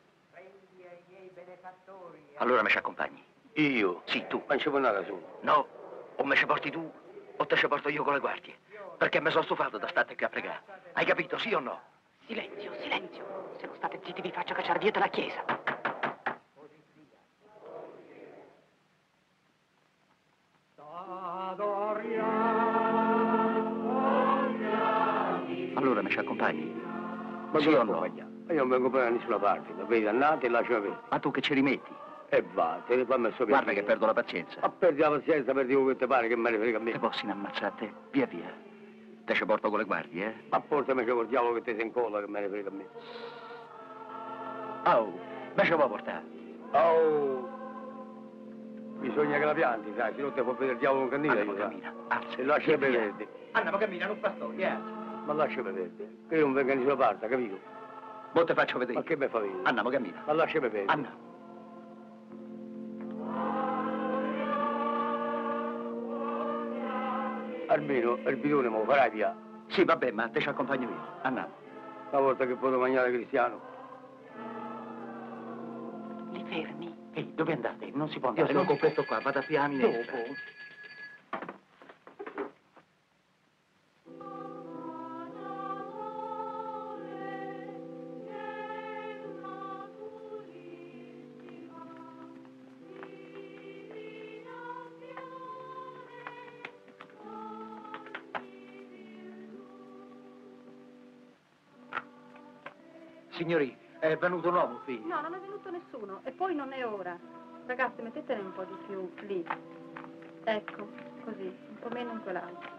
Allora me ci accompagni? Io? Sì, tu. Ma non ci può andare solo. No, o me ci porti tu, o te ci porto io con le guardie. Perché mi sono stufato da stare qui a pregare. Hai capito, sì o no? Silenzio, silenzio. Se non state zitti vi faccio cacciare via dalla chiesa. Allora me ci accompagni? Ma sì tu o non no? Io non vengo per da nessuna parte, la vedi, andate e lasciami vedere. Ma tu che ci rimetti? E va, te ne fammi sopra. Guarda che perdo la pazienza. Ma perdi la pazienza, perdi quello che ti pare, che me ne frega a me. Te posso ammazzare te? Via via. Te ci porto con le guardie, eh? Ma portami c'è col diavolo che ti si incolla, che me ne frega a me. Oh, me ce può portare? Oh! Bisogna che la pianti, sai, se non te può vedere il diavolo un cannino. Andiamo, cammina. E lascia vedere. Andiamo, cammina, non fa storia. Ma lascia vedere. Che io non venga in nessuna parte, capito? Mo te faccio vedere. Ma che mi fa vedere? Andiamo, cammina. Ma lascia vedere. Andiamo. Almeno il bidone me lo farai via. Sì, vabbè, ma te ci accompagno io. Andiamo. Una volta che posso mangiare cristiano. Li fermi? Ehi, dove andate? Non si può Io andare. sono non si completo qua, vado a più la minestra. Dopo. Signori, è venuto un uomo qui. No, non è venuto nessuno. E poi non è ora. Ragazzi, mettetene un po' di più lì. Ecco, così, un po' meno in quell'altro.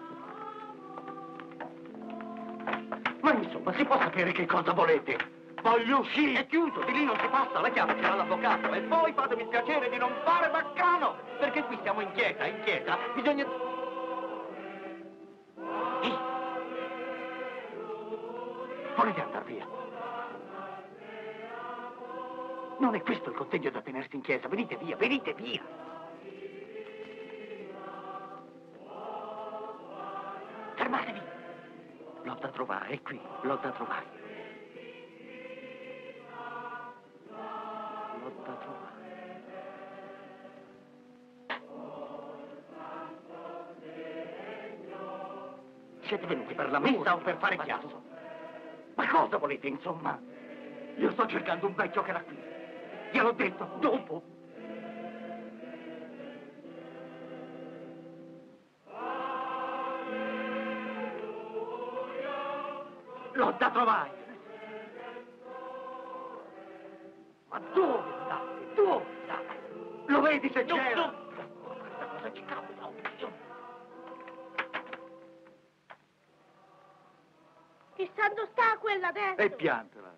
Ma insomma, si può sapere che cosa volete? Voglio uscire! È chiuso, di lì non si passa, la chiave ce l'ha l'avvocato. E poi fatemi il piacere di non fare baccano, perché qui siamo in chiesa, in chiesa. Bisogna... Ehi! Volete andare via? Non è questo il conteggio da tenersi in chiesa. Venite via, venite via! Fermatevi! L'ho da trovare, è qui, l'ho da trovare. L'ho da trovare. Siete venuti per la messa o per fare chiasso? Ma cosa volete, insomma? Io sto cercando un vecchio che era qui. Gliel'ho detto, dopo. L'ho da trovare. Ma dove state? Dove state? Lo vedi se c'era? Questa cosa ci capita. Che santo sta quella adesso? E piantala.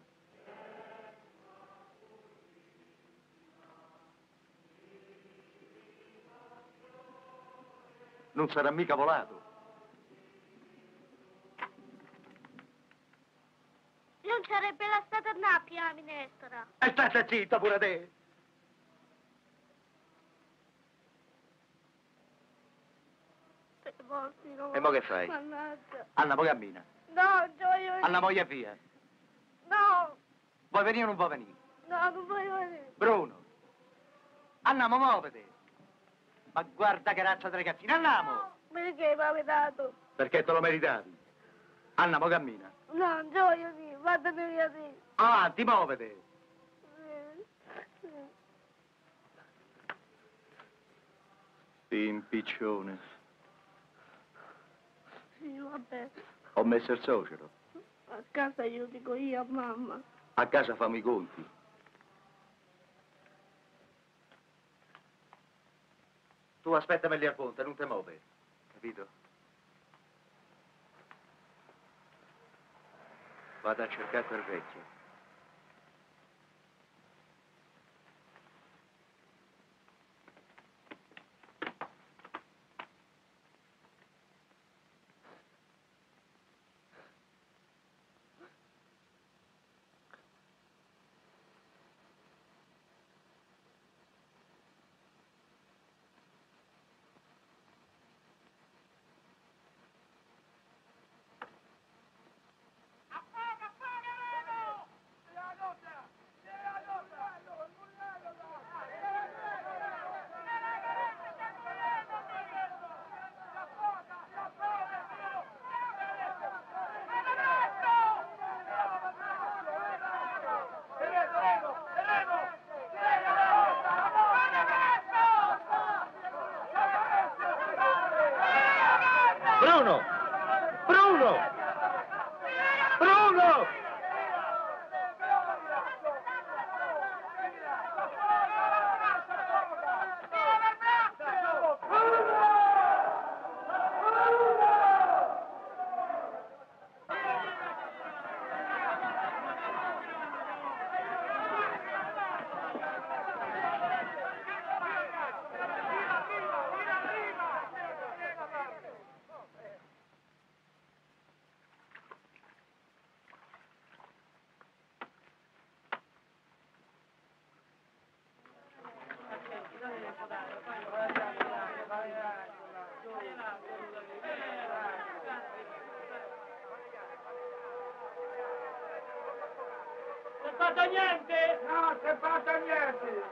Non sarà mica volato. Non sarebbe la stata Nappia la minestra. E state zitta pure te. Tre volte no. E mo che fai? Mannaggia. Anna, poi cammina. No, gioio. Anna, moglie via. No, Vuoi venire o non vuoi venire? no, non voglio venire. Bruno. Andiamo, muovete. Ma guarda che razza di ragazzina, andiamo. Perché mi avete dato? Perché te lo meritavi. Anna, mo cammina. No, gioio sì, vattene via sì. Avanti, muovete. Sì, impiccione. Sì, vabbè. Ho messo il suocero. A casa io dico io a mamma. A casa fammi i conti. Tu aspettami lì al ponte, non ti muovi. Capito? Vado a cercare quel vecchio. Bruno! Bruno! Bruno! fatto niente? No, si è fatto niente.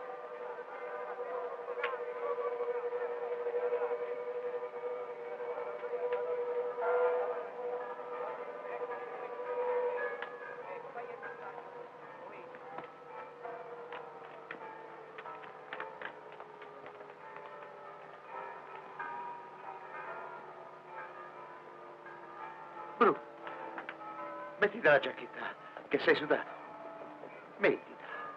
Bru, mettiti la giacchetta, che sei sudato. Mettila.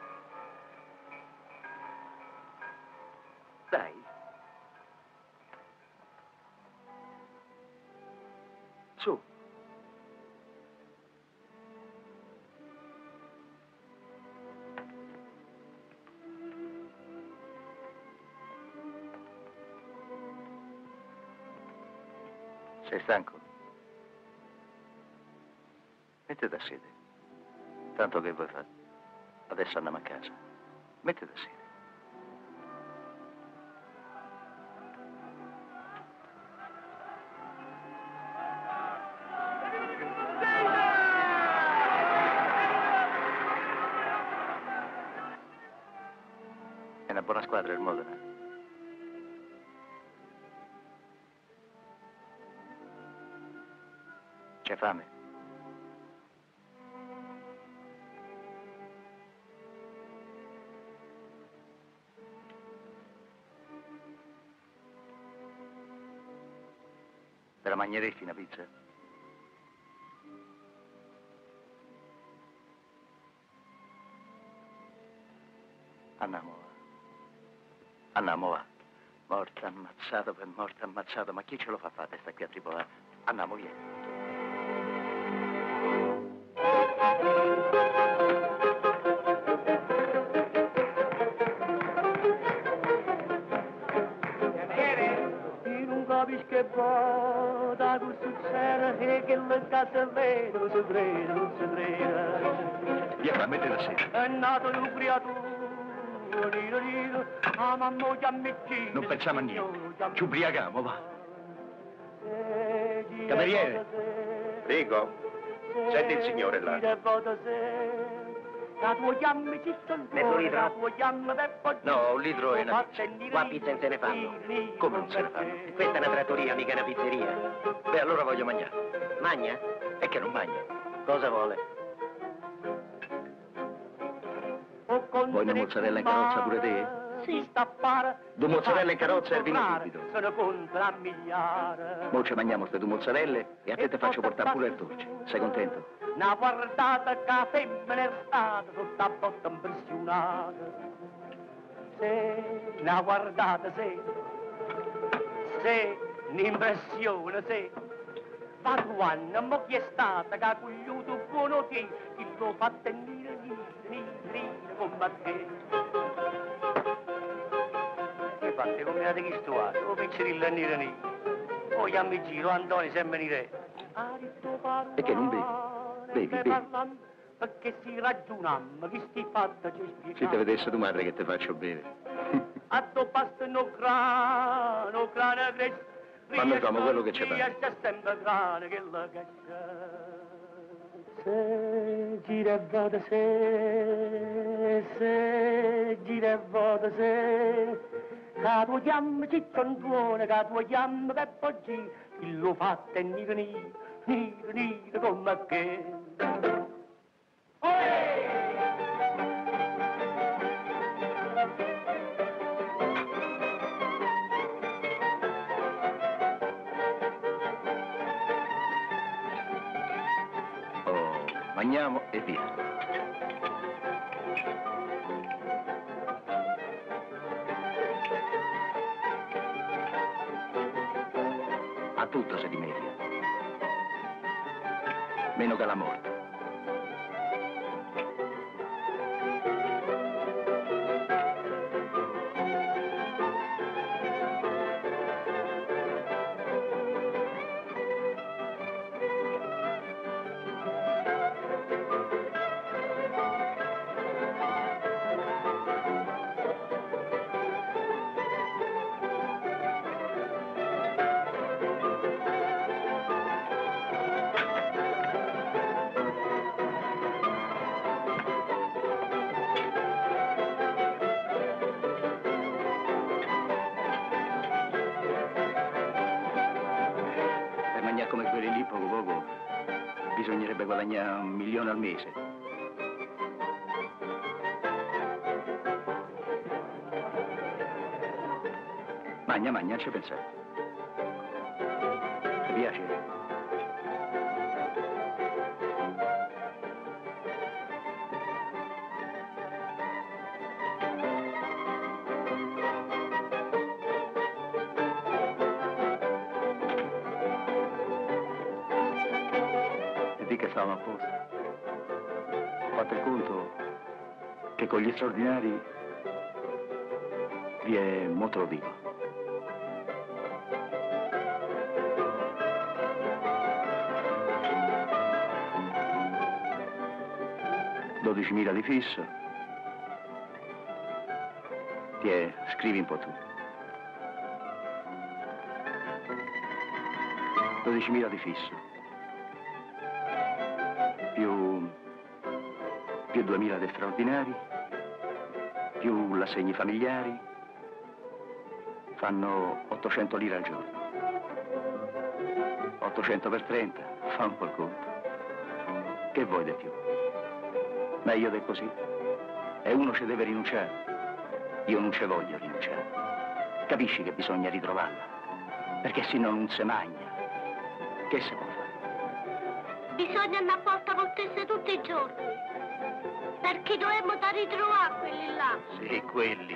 Dai. Su. Sei stanco? Mettete a sedere. Tanto che vuoi fare? Adesso andiamo a casa. Mettete a sedere. È una buona squadra il Modena. C'è fame? Te la mangeresti una pizza? Andiamo, va. Andiamo, va. Morta ammazzato per morta ammazzato. Ma chi ce lo fa fare testa qui a Tripoli? Andiamo, vieni. Capisci che va da quel succede e che le case vede, non si crede, non si crede. Vieni, ma mettete a sedere. È nato l'ubriato, nido, nido, a mamma già metti. Non pensiamo a niente. Ci ubriachiamo, va. Cameriere. Prego. Senti il signore là. Mezzo litro? No, un litro e una pizza. Qua pizza non se ne fanno. Come non se ne fanno? Questa è una trattoria, mica una pizzeria. Beh, allora voglio mangiare. Magna? E che non magna? Cosa vuole? Vuoi una mozzarella in carrozza pure te? Sì. Due mozzarella in carrozza e il vino subito. Sono contra a miliare. Mo ci mangiamo queste due mozzarelle e a te ti faccio portare pure il dolce. Sei contento? Una guardata che femmina è stata tutta a botta impressionata. Se, una guardata, se, se, un'impressione, se. Ma quando mo chi è stata che ha cogliuto buono te, che lo fa tenere, nire, nire, nire, come a te. Che fate come la di sto altro, o piccerilla nire, nire. Poi a mi giro, Antonio, sempre nire. E che non bevi? Bevi, bevi. Perché si ragioniamo, che sti fatta ci spiega. Se te vedesse tu madre che ti faccio bere. A to basta no grano, grano cresce. Ma noi famo quello che c'è da. Riesce sempre grano che la caccia. Se gira e vada se, se gira e vada se. Che tu chiami cicciondone, che tu chiami per poggi, chi lo fa tenere nire, nire, nire come che. Oh, mangiamo e via. A tutto si dimedia. Meno che la morte. mangiare come quelli lì, poco poco, bisognerebbe guadagnare un milione al mese. Magna, magna, ci pensate. Ti piace? Che stavamo a posto. Fate il conto che con gli straordinari vi è molto lo dico. dodicimila di fisso. Ti è, scrivi un po' tu. dodicimila di fisso. Più, più duemila di straordinari, più l'assegni familiari, fanno ottocento lire al giorno. ottocento per trenta, fa un po' il conto. Che vuoi di più? Meglio di così. E uno ci deve rinunciare. Io non ci voglio rinunciare. Capisci che bisogna ritrovarla? Perché se no non si mangia. Che si può fare? Bisogna andare a Porta Montese tutti i giorni, perché dovremmo da ritrovare quelli là. Sì, quelli.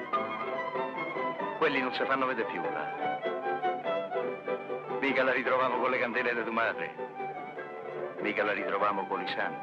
Quelli non si fanno vedere più là. Mica la ritrovavo con le candele di tua madre. Mica la ritrovavamo con i santi.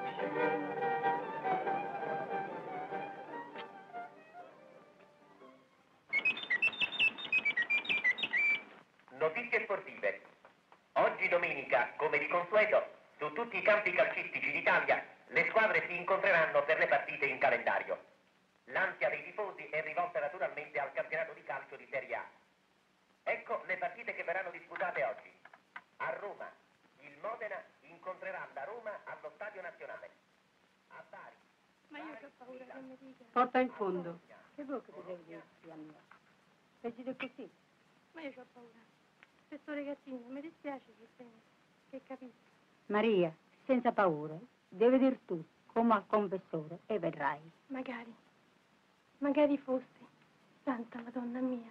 Notizie sportive. Oggi domenica, come di consueto, su tutti i campi calcistici d'Italia, le squadre si incontreranno per le partite in calendario. L'ansia dei tifosi è rivolta naturalmente al campionato di calcio di Serie A. Ecco le partite che verranno disputate oggi. A Roma, il Modena incontrerà la Roma allo Stadio Nazionale. A Bari. Ma io ho paura che mi dica. Porta in fondo. Che vuoi che ti devi dire, zia mia? Vedi così? Ma io ho paura. Questo ragazzino, mi dispiace che, che capisco. Maria, senza paura, devi dir tu, come al confessore, e verrai. Magari, magari fossi, santa Madonna mia.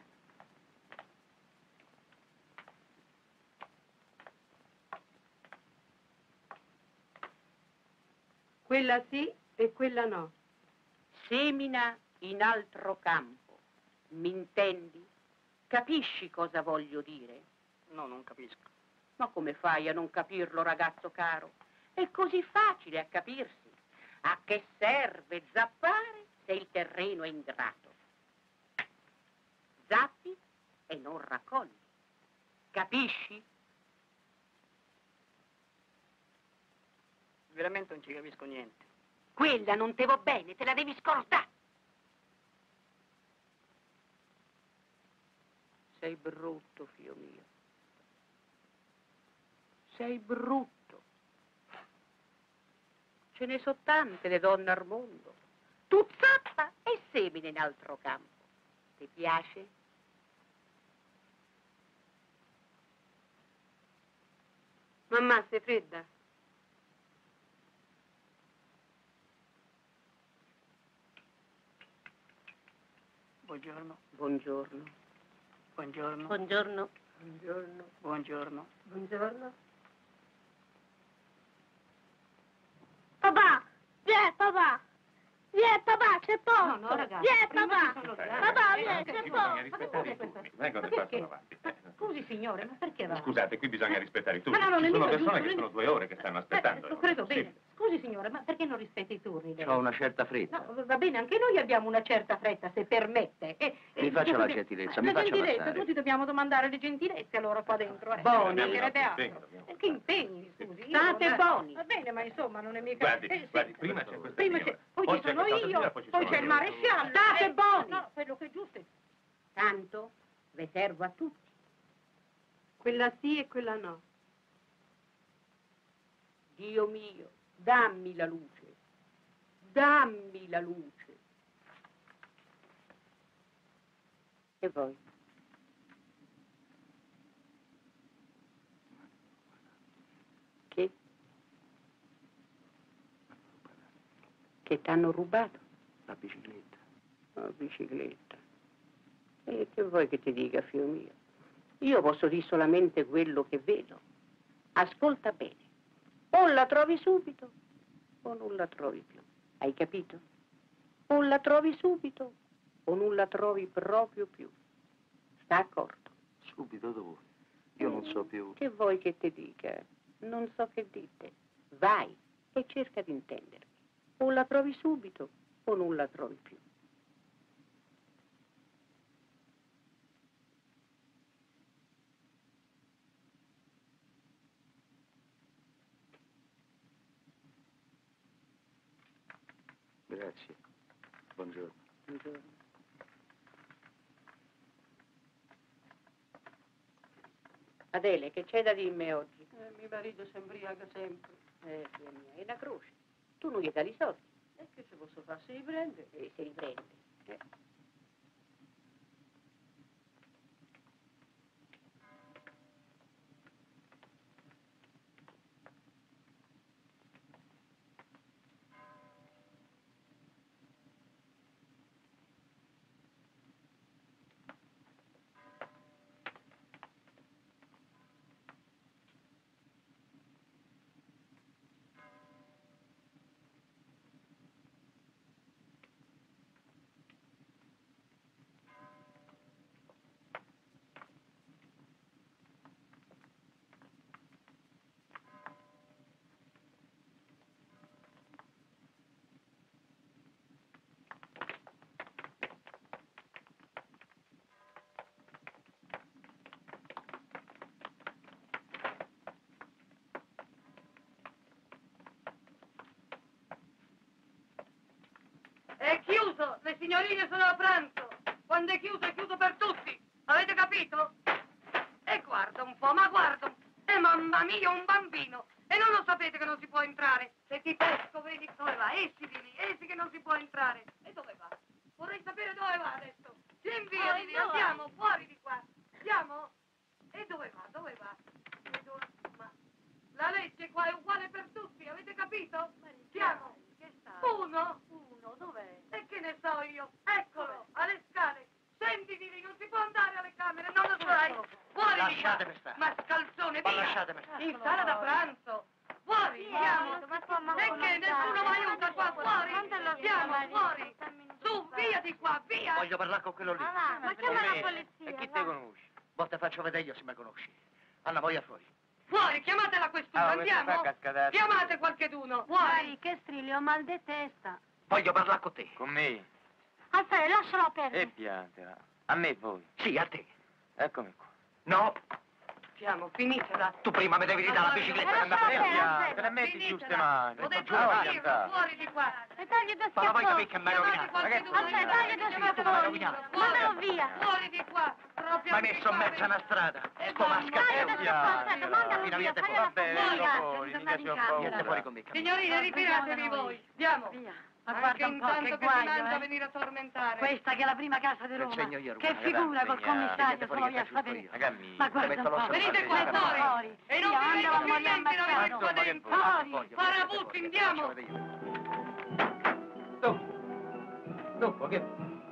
Quella sì e quella no. Semina in altro campo. Mi intendi? Capisci cosa voglio dire? No, non capisco. Ma come fai a non capirlo, ragazzo caro? È così facile a capirsi. A che serve zappare se il terreno è ingrato? Zappi e non raccogli. Capisci? Veramente non ci capisco niente. Quella non te va bene, te la devi scordare. Sei brutto, figlio mio. Sei brutto. Ce ne so tante le donne al mondo. Tu zappa e semina in altro campo. Ti piace? Mamma, sei fredda? Buongiorno. Buongiorno. Buongiorno. Buongiorno. Buongiorno. Buongiorno. Buongiorno. Papà, vieni papà, vieni papà, c'è posto. No, no, ragazzi, Vieni prima papà, ci sono gli papà, altri. vieni, Eh, c'è sì, posto. rispettare tutti. Vengono e Ma passano perché? avanti. Scusi, signore, ma perché va? Scusate, qui bisogna rispettare i turni. Ma no, non Ci è sono mica persone giusto, che non è- sono due ore che stanno aspettando. Eh, lo credo bene. Scusi, signore, ma perché non rispetta i turni lei? Ho una certa fretta. No, va bene, anche noi abbiamo una certa fretta, se permette. E, Mi e- faccia la dobbiamo- gentilezza, la mi faccia gentilezza, passare. tutti dobbiamo domandare le gentilezze allora qua dentro. Eh. Boni. Non mancherebbe Abbiamo altro. impegno, Eh, Che impegni, scusi? io State non- buoni. Va bene, ma insomma non è mica... Guardi, eh, sì. guardi, prima c'è questa Prima signora, c'è, poi, ci c'è sono quest'altra io, signora, poi ci poi sono c'è il io. maresciallo. State eh, buoni. No, quello che è giusto è... Tanto ve servo a tutti. Quella sì e quella no. Dio mio, dammi la luce. Dammi la luce. E poi? Che t'hanno rubato? La bicicletta. La bicicletta. E che vuoi che ti dica, figlio mio? Io posso dire solamente quello che vedo. Ascolta bene. O la trovi subito o non la trovi più. Hai capito? O la trovi subito o non la trovi proprio più. Sta accorto? Subito dove? Io non so più. Che vuoi che ti dica? Non so che dite. Vai e cerca di intendermi. O la trovi subito o non la trovi più. Grazie. Buongiorno. Buongiorno. Adele, che c'è da dirmi oggi? Eh, mio marito si imbriaca sempre. Eh, figlia mia, è una croce. Tu non gli dai i soldi. E che ci posso fare? Si riprende? E si riprende. Eh. È chiuso, le signorine sono a pranzo. Quando è chiuso è chiuso per tutti. Avete capito? E guarda un po', ma guarda un po'. E mamma mia, un bambino. E non lo sapete che non si può entrare. Se ti pesco, vedi dove va. Esci di lì, esci che non si può entrare. E dove va? Vorrei sapere dove va adesso. Vieni via, Oh, di via, dove? andiamo, fuori di qua. Andiamo? E dove va? Dove va? E dove... Ma la legge qua è uguale per tutti, avete capito? Siamo. Che sta? Uno. Uno, dov'è? E che ne so io? Eccolo, alle scale. Senti, Dili, non si può andare alle camere, non lo sai. Fuori Lasciatemi di qua. stare. Ma scalzone, Ma via. lasciatemi stare. In sala da pranzo. Fuori, Sì, andiamo. aiuto, ma qua manco E che non nessuno dare. mi aiuta qua, fuori. Non te lo Andiamo, chiamo, fuori. Su, via di qua, via. Voglio parlare con quello lì. Ma va, ma chiama la polizia. E chi va. te conosci? Boh, te faccio vedere io se mi conosci. Anna, vai fuori. Fuori, chiamate la questura, Ah, questo fa andiamo. cascadere. Chiamate qualcheduno. Fuori, Fuori. che strilli, ho mal di testa. Voglio parlare con te. Con me? Alfredo, lascialo perdere. E piantela. A me voi. Sì, a te. Eccomi qua. No, Siamo, finitela. tu prima mi devi ridare la bicicletta che mi ha Lasciala preso. perdere. Te la metti Finitela. giuste mani. Ho detto Ah, fuori, piantata. fuori di qua. E tagli due Ma la vuoi capire schiaffoni. che mi hai rovinato? Ma che Alfredo, tagli due schiaffoni. Mandalo via. Fuori di qua. Proprio mi hai messo in mezzo a una strada. Sto mascalzone. Tagli due schiaffoni, mandalo Fino a via. niente Fai fuori. la bene, famiglia. fuori, Devi mica tornare si in può casa. Niente fuori con me. Signorine, ritiratevi voi. Andiamo. Via. Ma Anche guarda un po' intanto che che guaio, ti mangia eh. venire a tormentare. Questa che è la prima casa di Che Roma. segno io, Che Roma, figura col ragazzi, commissario, niente fuori solo che io a ti giusto sapere. io. Ma cammini. Ma guarda Ti un metto po'. l'osso Venite in qua faccia. fuori. Fuori. E non Via, vi andalo a più morire niente, non avete ammazzato. qua Insomma, che dentro. vuoi? Fuori. Voglio, Farabutti, voglio, andiamo. faccio vedere io. Tu, dopo che...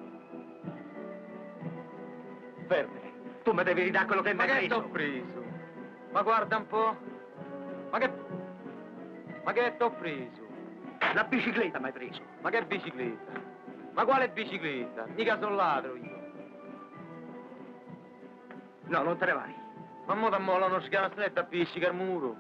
Fermi. Tu mi devi ridare quello che mi Ma hai che t'ho preso. preso? Ma guarda un po'. Ma che... Ma che t'ho preso? La bicicletta mi hai preso. Ma che bicicletta? Ma quale bicicletta? Mica sono ladro io. No, non te ne vai. Ma mo t'ammolla uno schiano stretto a piscica al muro.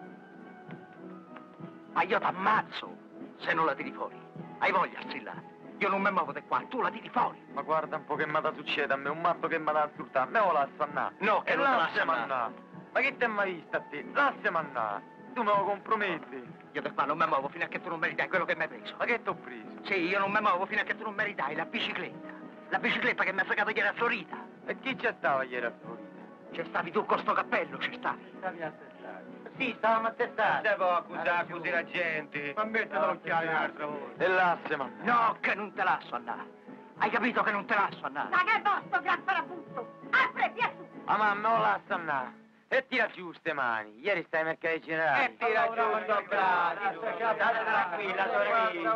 Ma io t'ammazzo se non la tiri fuori. Hai voglia a strillare. Io non mi muovo da qua, tu la tiri fuori. Ma guarda un po' che mi da succede a me, un matto che mi da ascoltare. Me lo lascio andare. No, che E non te lascio lasciami andare. andare. Ma che ti hai mai visto a te? Lasciami andare. Tu me lo comprometti. Io da qua non mi muovo fino a che tu non mi ridai quello che mi hai preso. Ma che t'ho preso? Sì, io non mi muovo fino a che tu non mi ridai la bicicletta. La bicicletta che mi ha fregato ieri a Florida. E chi c'è stava ieri a Florida? C'è stavi tu con sto cappello, c'è stavi. Stavi a testare. Sì, stavamo a testare. Se può accusare così la gente. Ma mettete l'occhiale un'altra volta. E lasciami andare. No, che non te lascio andare. Hai capito che non te lascio andare? Ma che vostro gran farabutto? Alfredo, via su. Ma mamma, me lo lascio andare. E tira giù ste mani, ieri stai ai mercati generali. E tira giù sto braccio. State tranquilla, sorella.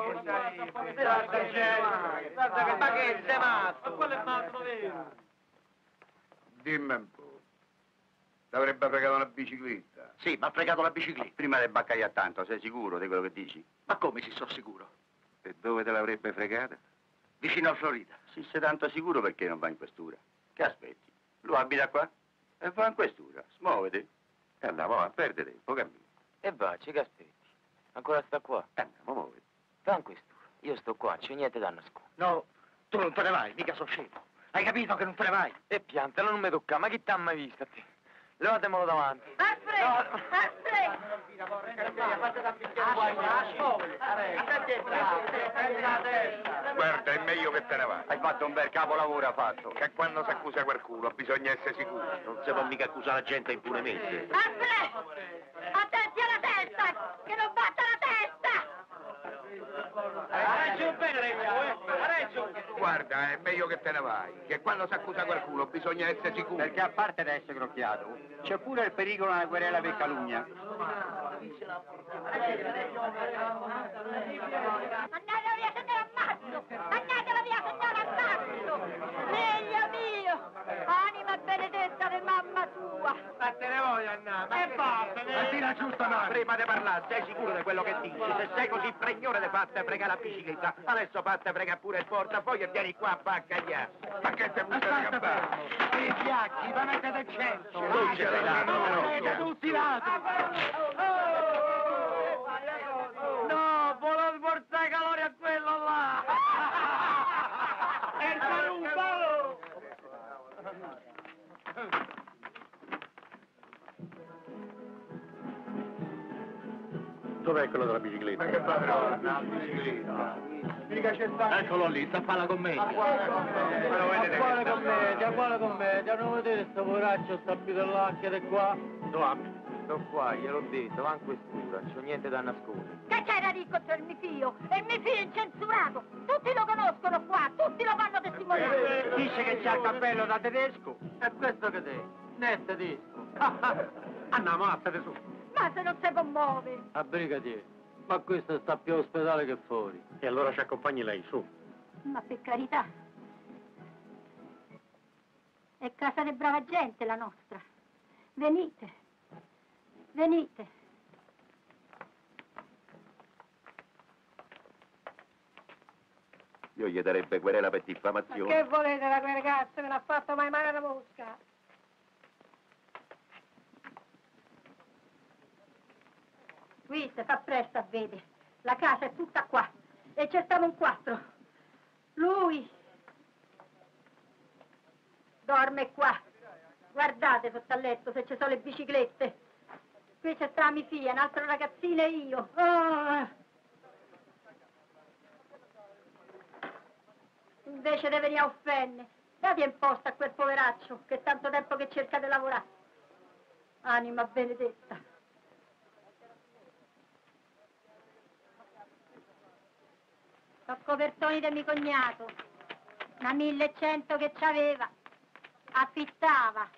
Ma che sei matto? Quello è matto vero. Dimmi un po'. T'avrebbe fregato una bicicletta? Sì, mi ha fregato la bicicletta. Prima le baccaia tanto, sei sicuro di quello che dici? Ma come si sono sicuro? E dove te l'avrebbe fregata? Vicino a Florida. Se sei tanto sicuro, perché non va in questura? Che aspetti? Lui abita qua? E va in questura, smuoviti. E andiamo a perdere tempo, cammino. E vacci, che aspetti? Ancora sta qua? E andiamo, muoviti. Va in questura. Io sto qua, c'è niente da nascondere. No, tu non te ne vai, mica sono scemo. Hai capito che non te ne vai? E piantalo, non mi tocca, ma chi t'ha mai visto a te? Levatemelo davanti. Alfred! Alfred! Guarda, è meglio che te ne vai. Hai fatto un bel capolavoro, ha fatto. Che quando si accusa qualcuno bisogna essere sicuri. Non si può mica accusare la gente impunemente. Alfred! Attenti alla testa! Che non batta la testa! Areggio bene, Areggio! Guarda, è meglio che te ne vai. Che quando si accusa qualcuno bisogna essere sicuri. Perché a parte di essere crocchiato, c'è pure il pericolo di una querela per calunnia. Andate via, se ne ammazzo! Andatela via, se ne ammazzo! Figlio mio! Anima benedetta di mamma tua! Ma te ne voglio andare! E basta! Ma tira giusto, no? Prima di parlare, sei sicuro di quello che dici? Se sei così pregnone di fatte frega la bicicletta, adesso fatte frega pure il portafoglio e vieni qua a baccagliare. Ma che te butta a campare? I fiacchi, ma mettete cento! Tu ce l'hai là! Tutti ladri! No, volevo portare calore a quello là! E il saluto! Dov'è quello della bicicletta? Ma che padrone, la bicicletta! Mica c'è sta... Eccolo lì, sta a fare la commedia. Ma quale commedia, quale commedia? Non vedete sto poraccio, sta pitellacchia di qua? Dove abiti? Sto qua, gliel'ho detto, va in questura, c'ho niente da nascondere. Che c'è da dire contro il mio figlio? E il mio figlio è incensurato! Tutti lo conoscono qua, tutti lo fanno testimoniare! Dice che c'ha il cappello da tedesco? E questo che sei? Ne è tedesco. Andiamo, alzate su. Ma se non si commuove! Abbrigati. Ma questo sta più all'ospedale che fuori. E allora ci accompagni lei, su. Ma per carità! È casa di brava gente la nostra. Venite. Venite. Io gli darebbe querela per diffamazione. Che volete da quel ragazzo che non ha fatto mai male alla mosca? Qui si fa presto a vedere. La casa è tutta qua. E c'è stato un quattro. Lui dorme qua. Guardate sotto al letto se ci sono le biciclette. Qui c'è sta mia figlia, un altro ragazzino e io. Oh. Invece di venire a offendere, date in posta a quel poveraccio che è tanto tempo che cerca di lavorare. Anima benedetta. Sono copertoni di mio cognato, una millecento che c'aveva, affittava.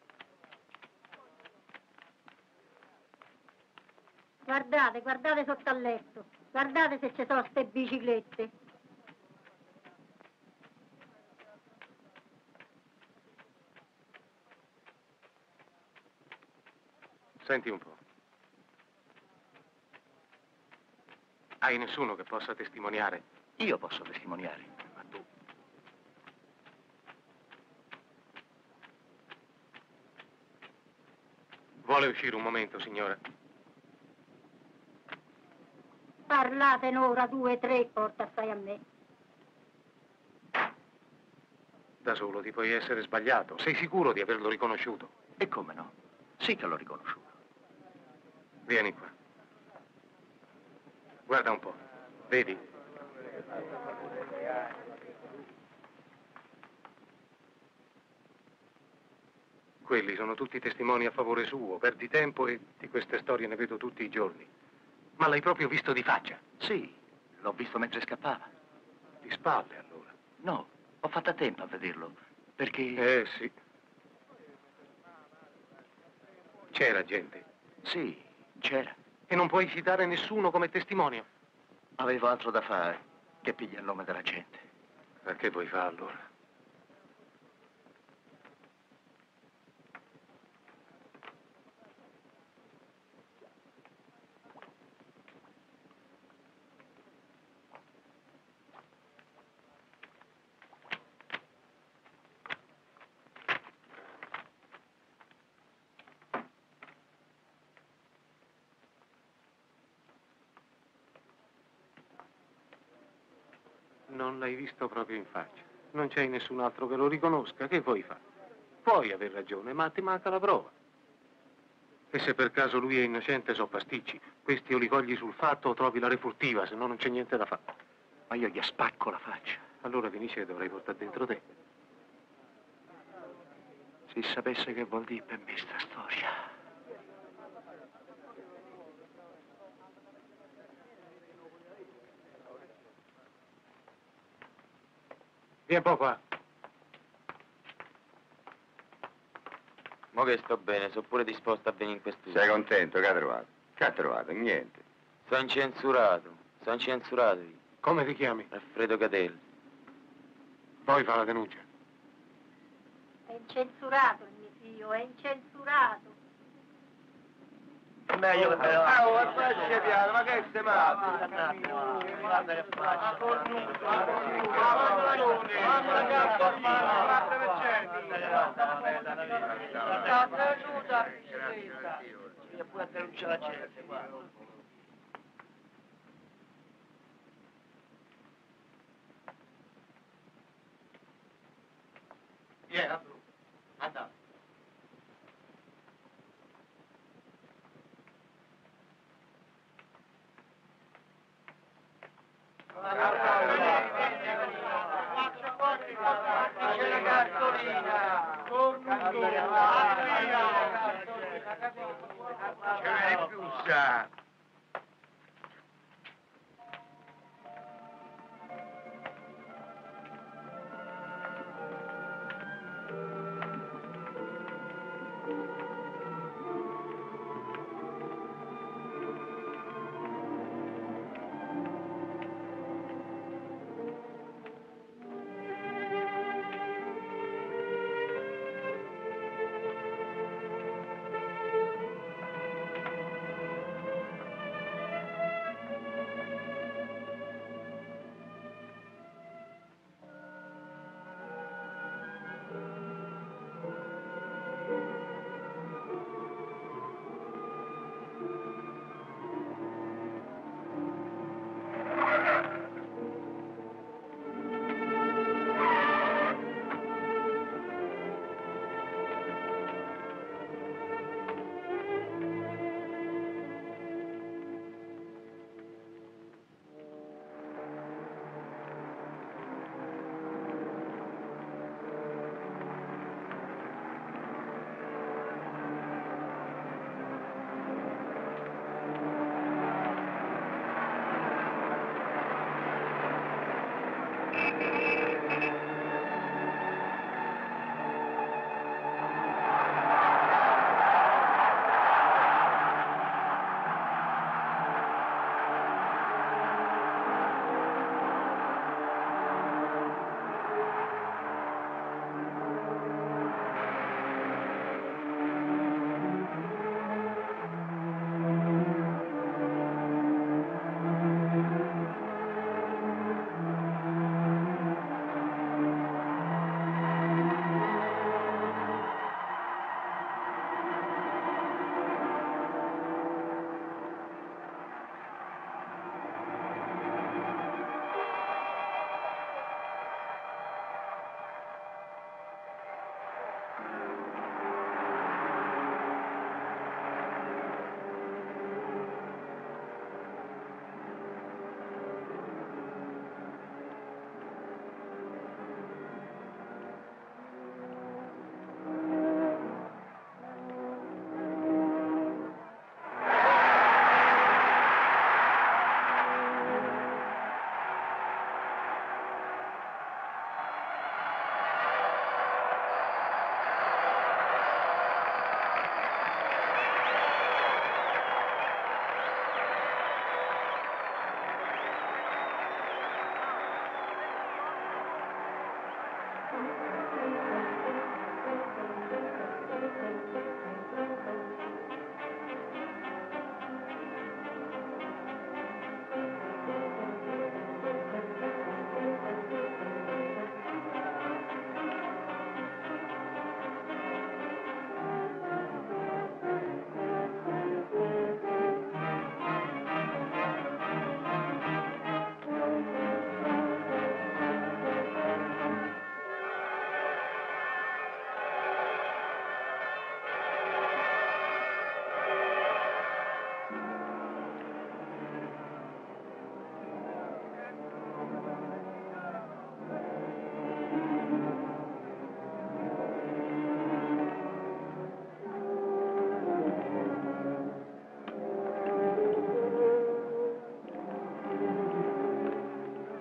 Guardate, guardate sotto al letto, guardate se ci sono ste biciclette. Senti un po'. Hai nessuno che possa testimoniare? Io posso testimoniare, ma tu... Vuole uscire un momento, signora? Parlate un'ora, due, tre, porta assai a me. Da solo ti puoi essere sbagliato. Sei sicuro di averlo riconosciuto? E come no? Sì che l'ho riconosciuto. Vieni qua. Guarda un po'. Vedi? Quelli sono tutti testimoni a favore suo. Perdi tempo e di queste storie ne vedo tutti i giorni. Ma l'hai proprio visto di faccia? Sì, l'ho visto mentre scappava. Di spalle, allora? No, ho fatto a tempo a vederlo, perché... Eh, sì. C'era gente. Sì, c'era. E non puoi citare nessuno come testimone? Avevo altro da fare che pigliare il nome della gente. Ma che vuoi fare allora? Non l'hai visto proprio in faccia. Non c'è nessun altro che lo riconosca. Che vuoi fare? Puoi aver ragione, ma ti manca la prova. E se per caso lui è innocente, so pasticci. Questi o li cogli sul fatto o trovi la refurtiva, se no non c'è niente da fare. Ma io gli spacco la faccia. Allora finisce che dovrai portare dentro te. Se sapesse che vuol dire per me sta storia. Vieni un po' qua. Mo che sto bene, sono pure disposto a venire in questura. Sei contento? Che ha trovato? Che ha trovato? Niente. Sono incensurato. Sono incensurato io. Come ti chiami? Alfredo Catelli. Poi fa la denuncia. È incensurato il mio figlio, è incensurato. È meglio che me ne Ah, vada. oh, faccia piano, ma che sei matto? Pure denunciare la gente, guarda. Vieni, andate. C'è la cartolina! C'è la chiusa!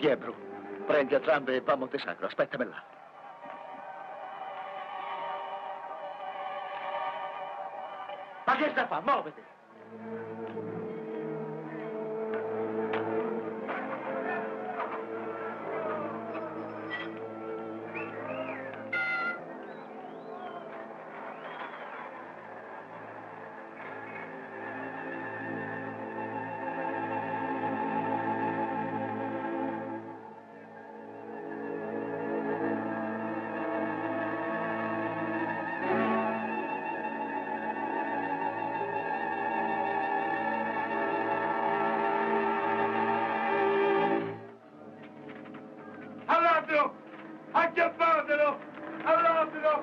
Chi è Bru? Prendi a zampe e va a Montesacro, aspettami là. Ma che sta a fare? Muoviti! All'altro! Acchiapfatelo! All'altro!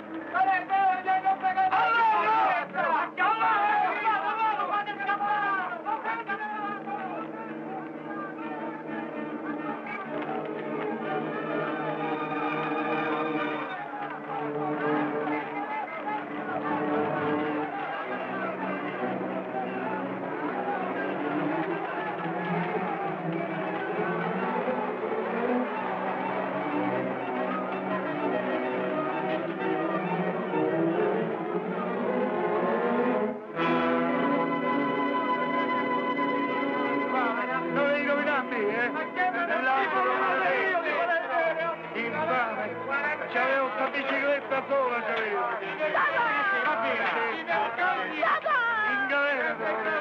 C'avevo sta bicicletta sola, c'avevo. In galera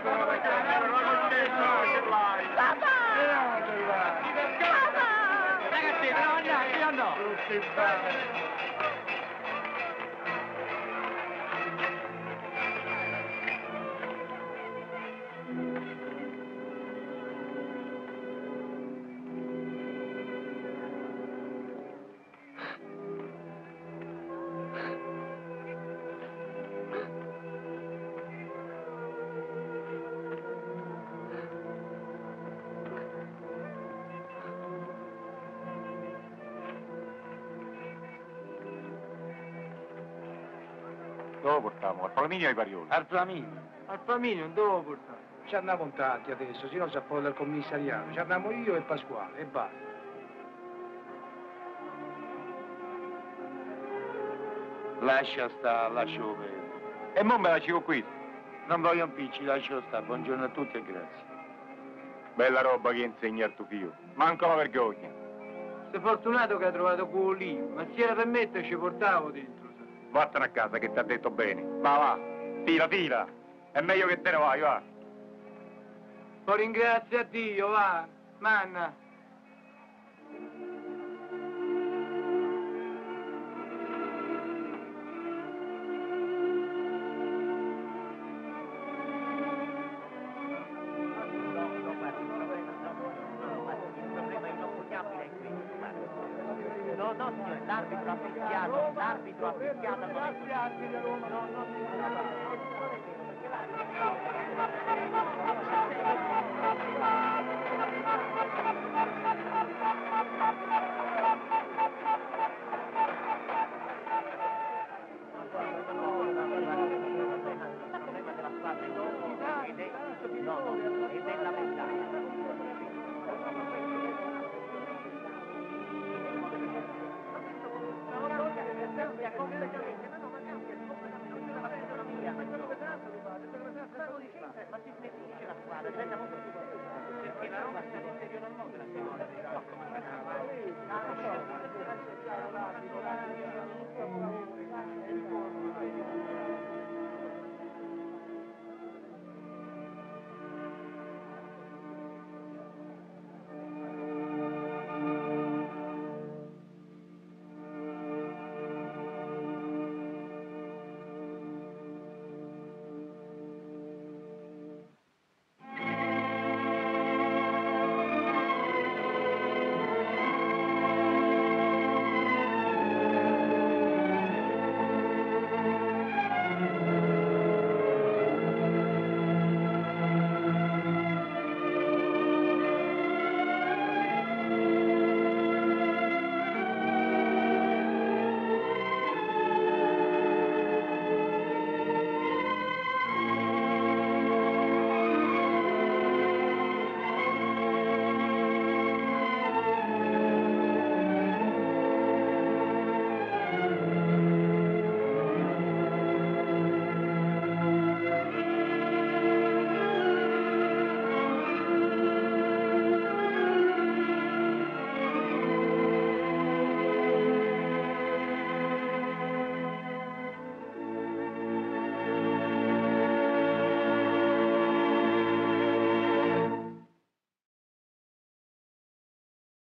ragazzi, però andate, io no. Dove portiamo? Al Flaminio o ai Parioli? Al Flaminio. Al Flaminio, dove lo portare? Ci andiamo in tanti adesso, se no si appolla il commissariato. Ci andiamo io e Pasquale, e basta. Lascia stare, lascio bene. E mo me la civo qui. Non voglio impicci, lascio stare. Buongiorno a tutti e grazie. Bella roba che insegna il tuo figlio. Manca la vergogna. Sei fortunato che hai trovato quello lì, ma se era per me te ci portavo dentro. Vattene a casa che ti ha detto bene. Va, va. Tira, tira. È meglio che te ne vai, va. Poi ringrazia Dio, va. Manna. No, no, signore, l'arbitro ha fischiato, l'arbitro ha fischiato. Grazie, arbitro Roma. No, no, ed è la verità. Cambia completamente, ma no, ma cambia completamente, non la fisionomia, ma si smentisce la squadra, diventa molto più perché la Roma si deteriora molto la seconda.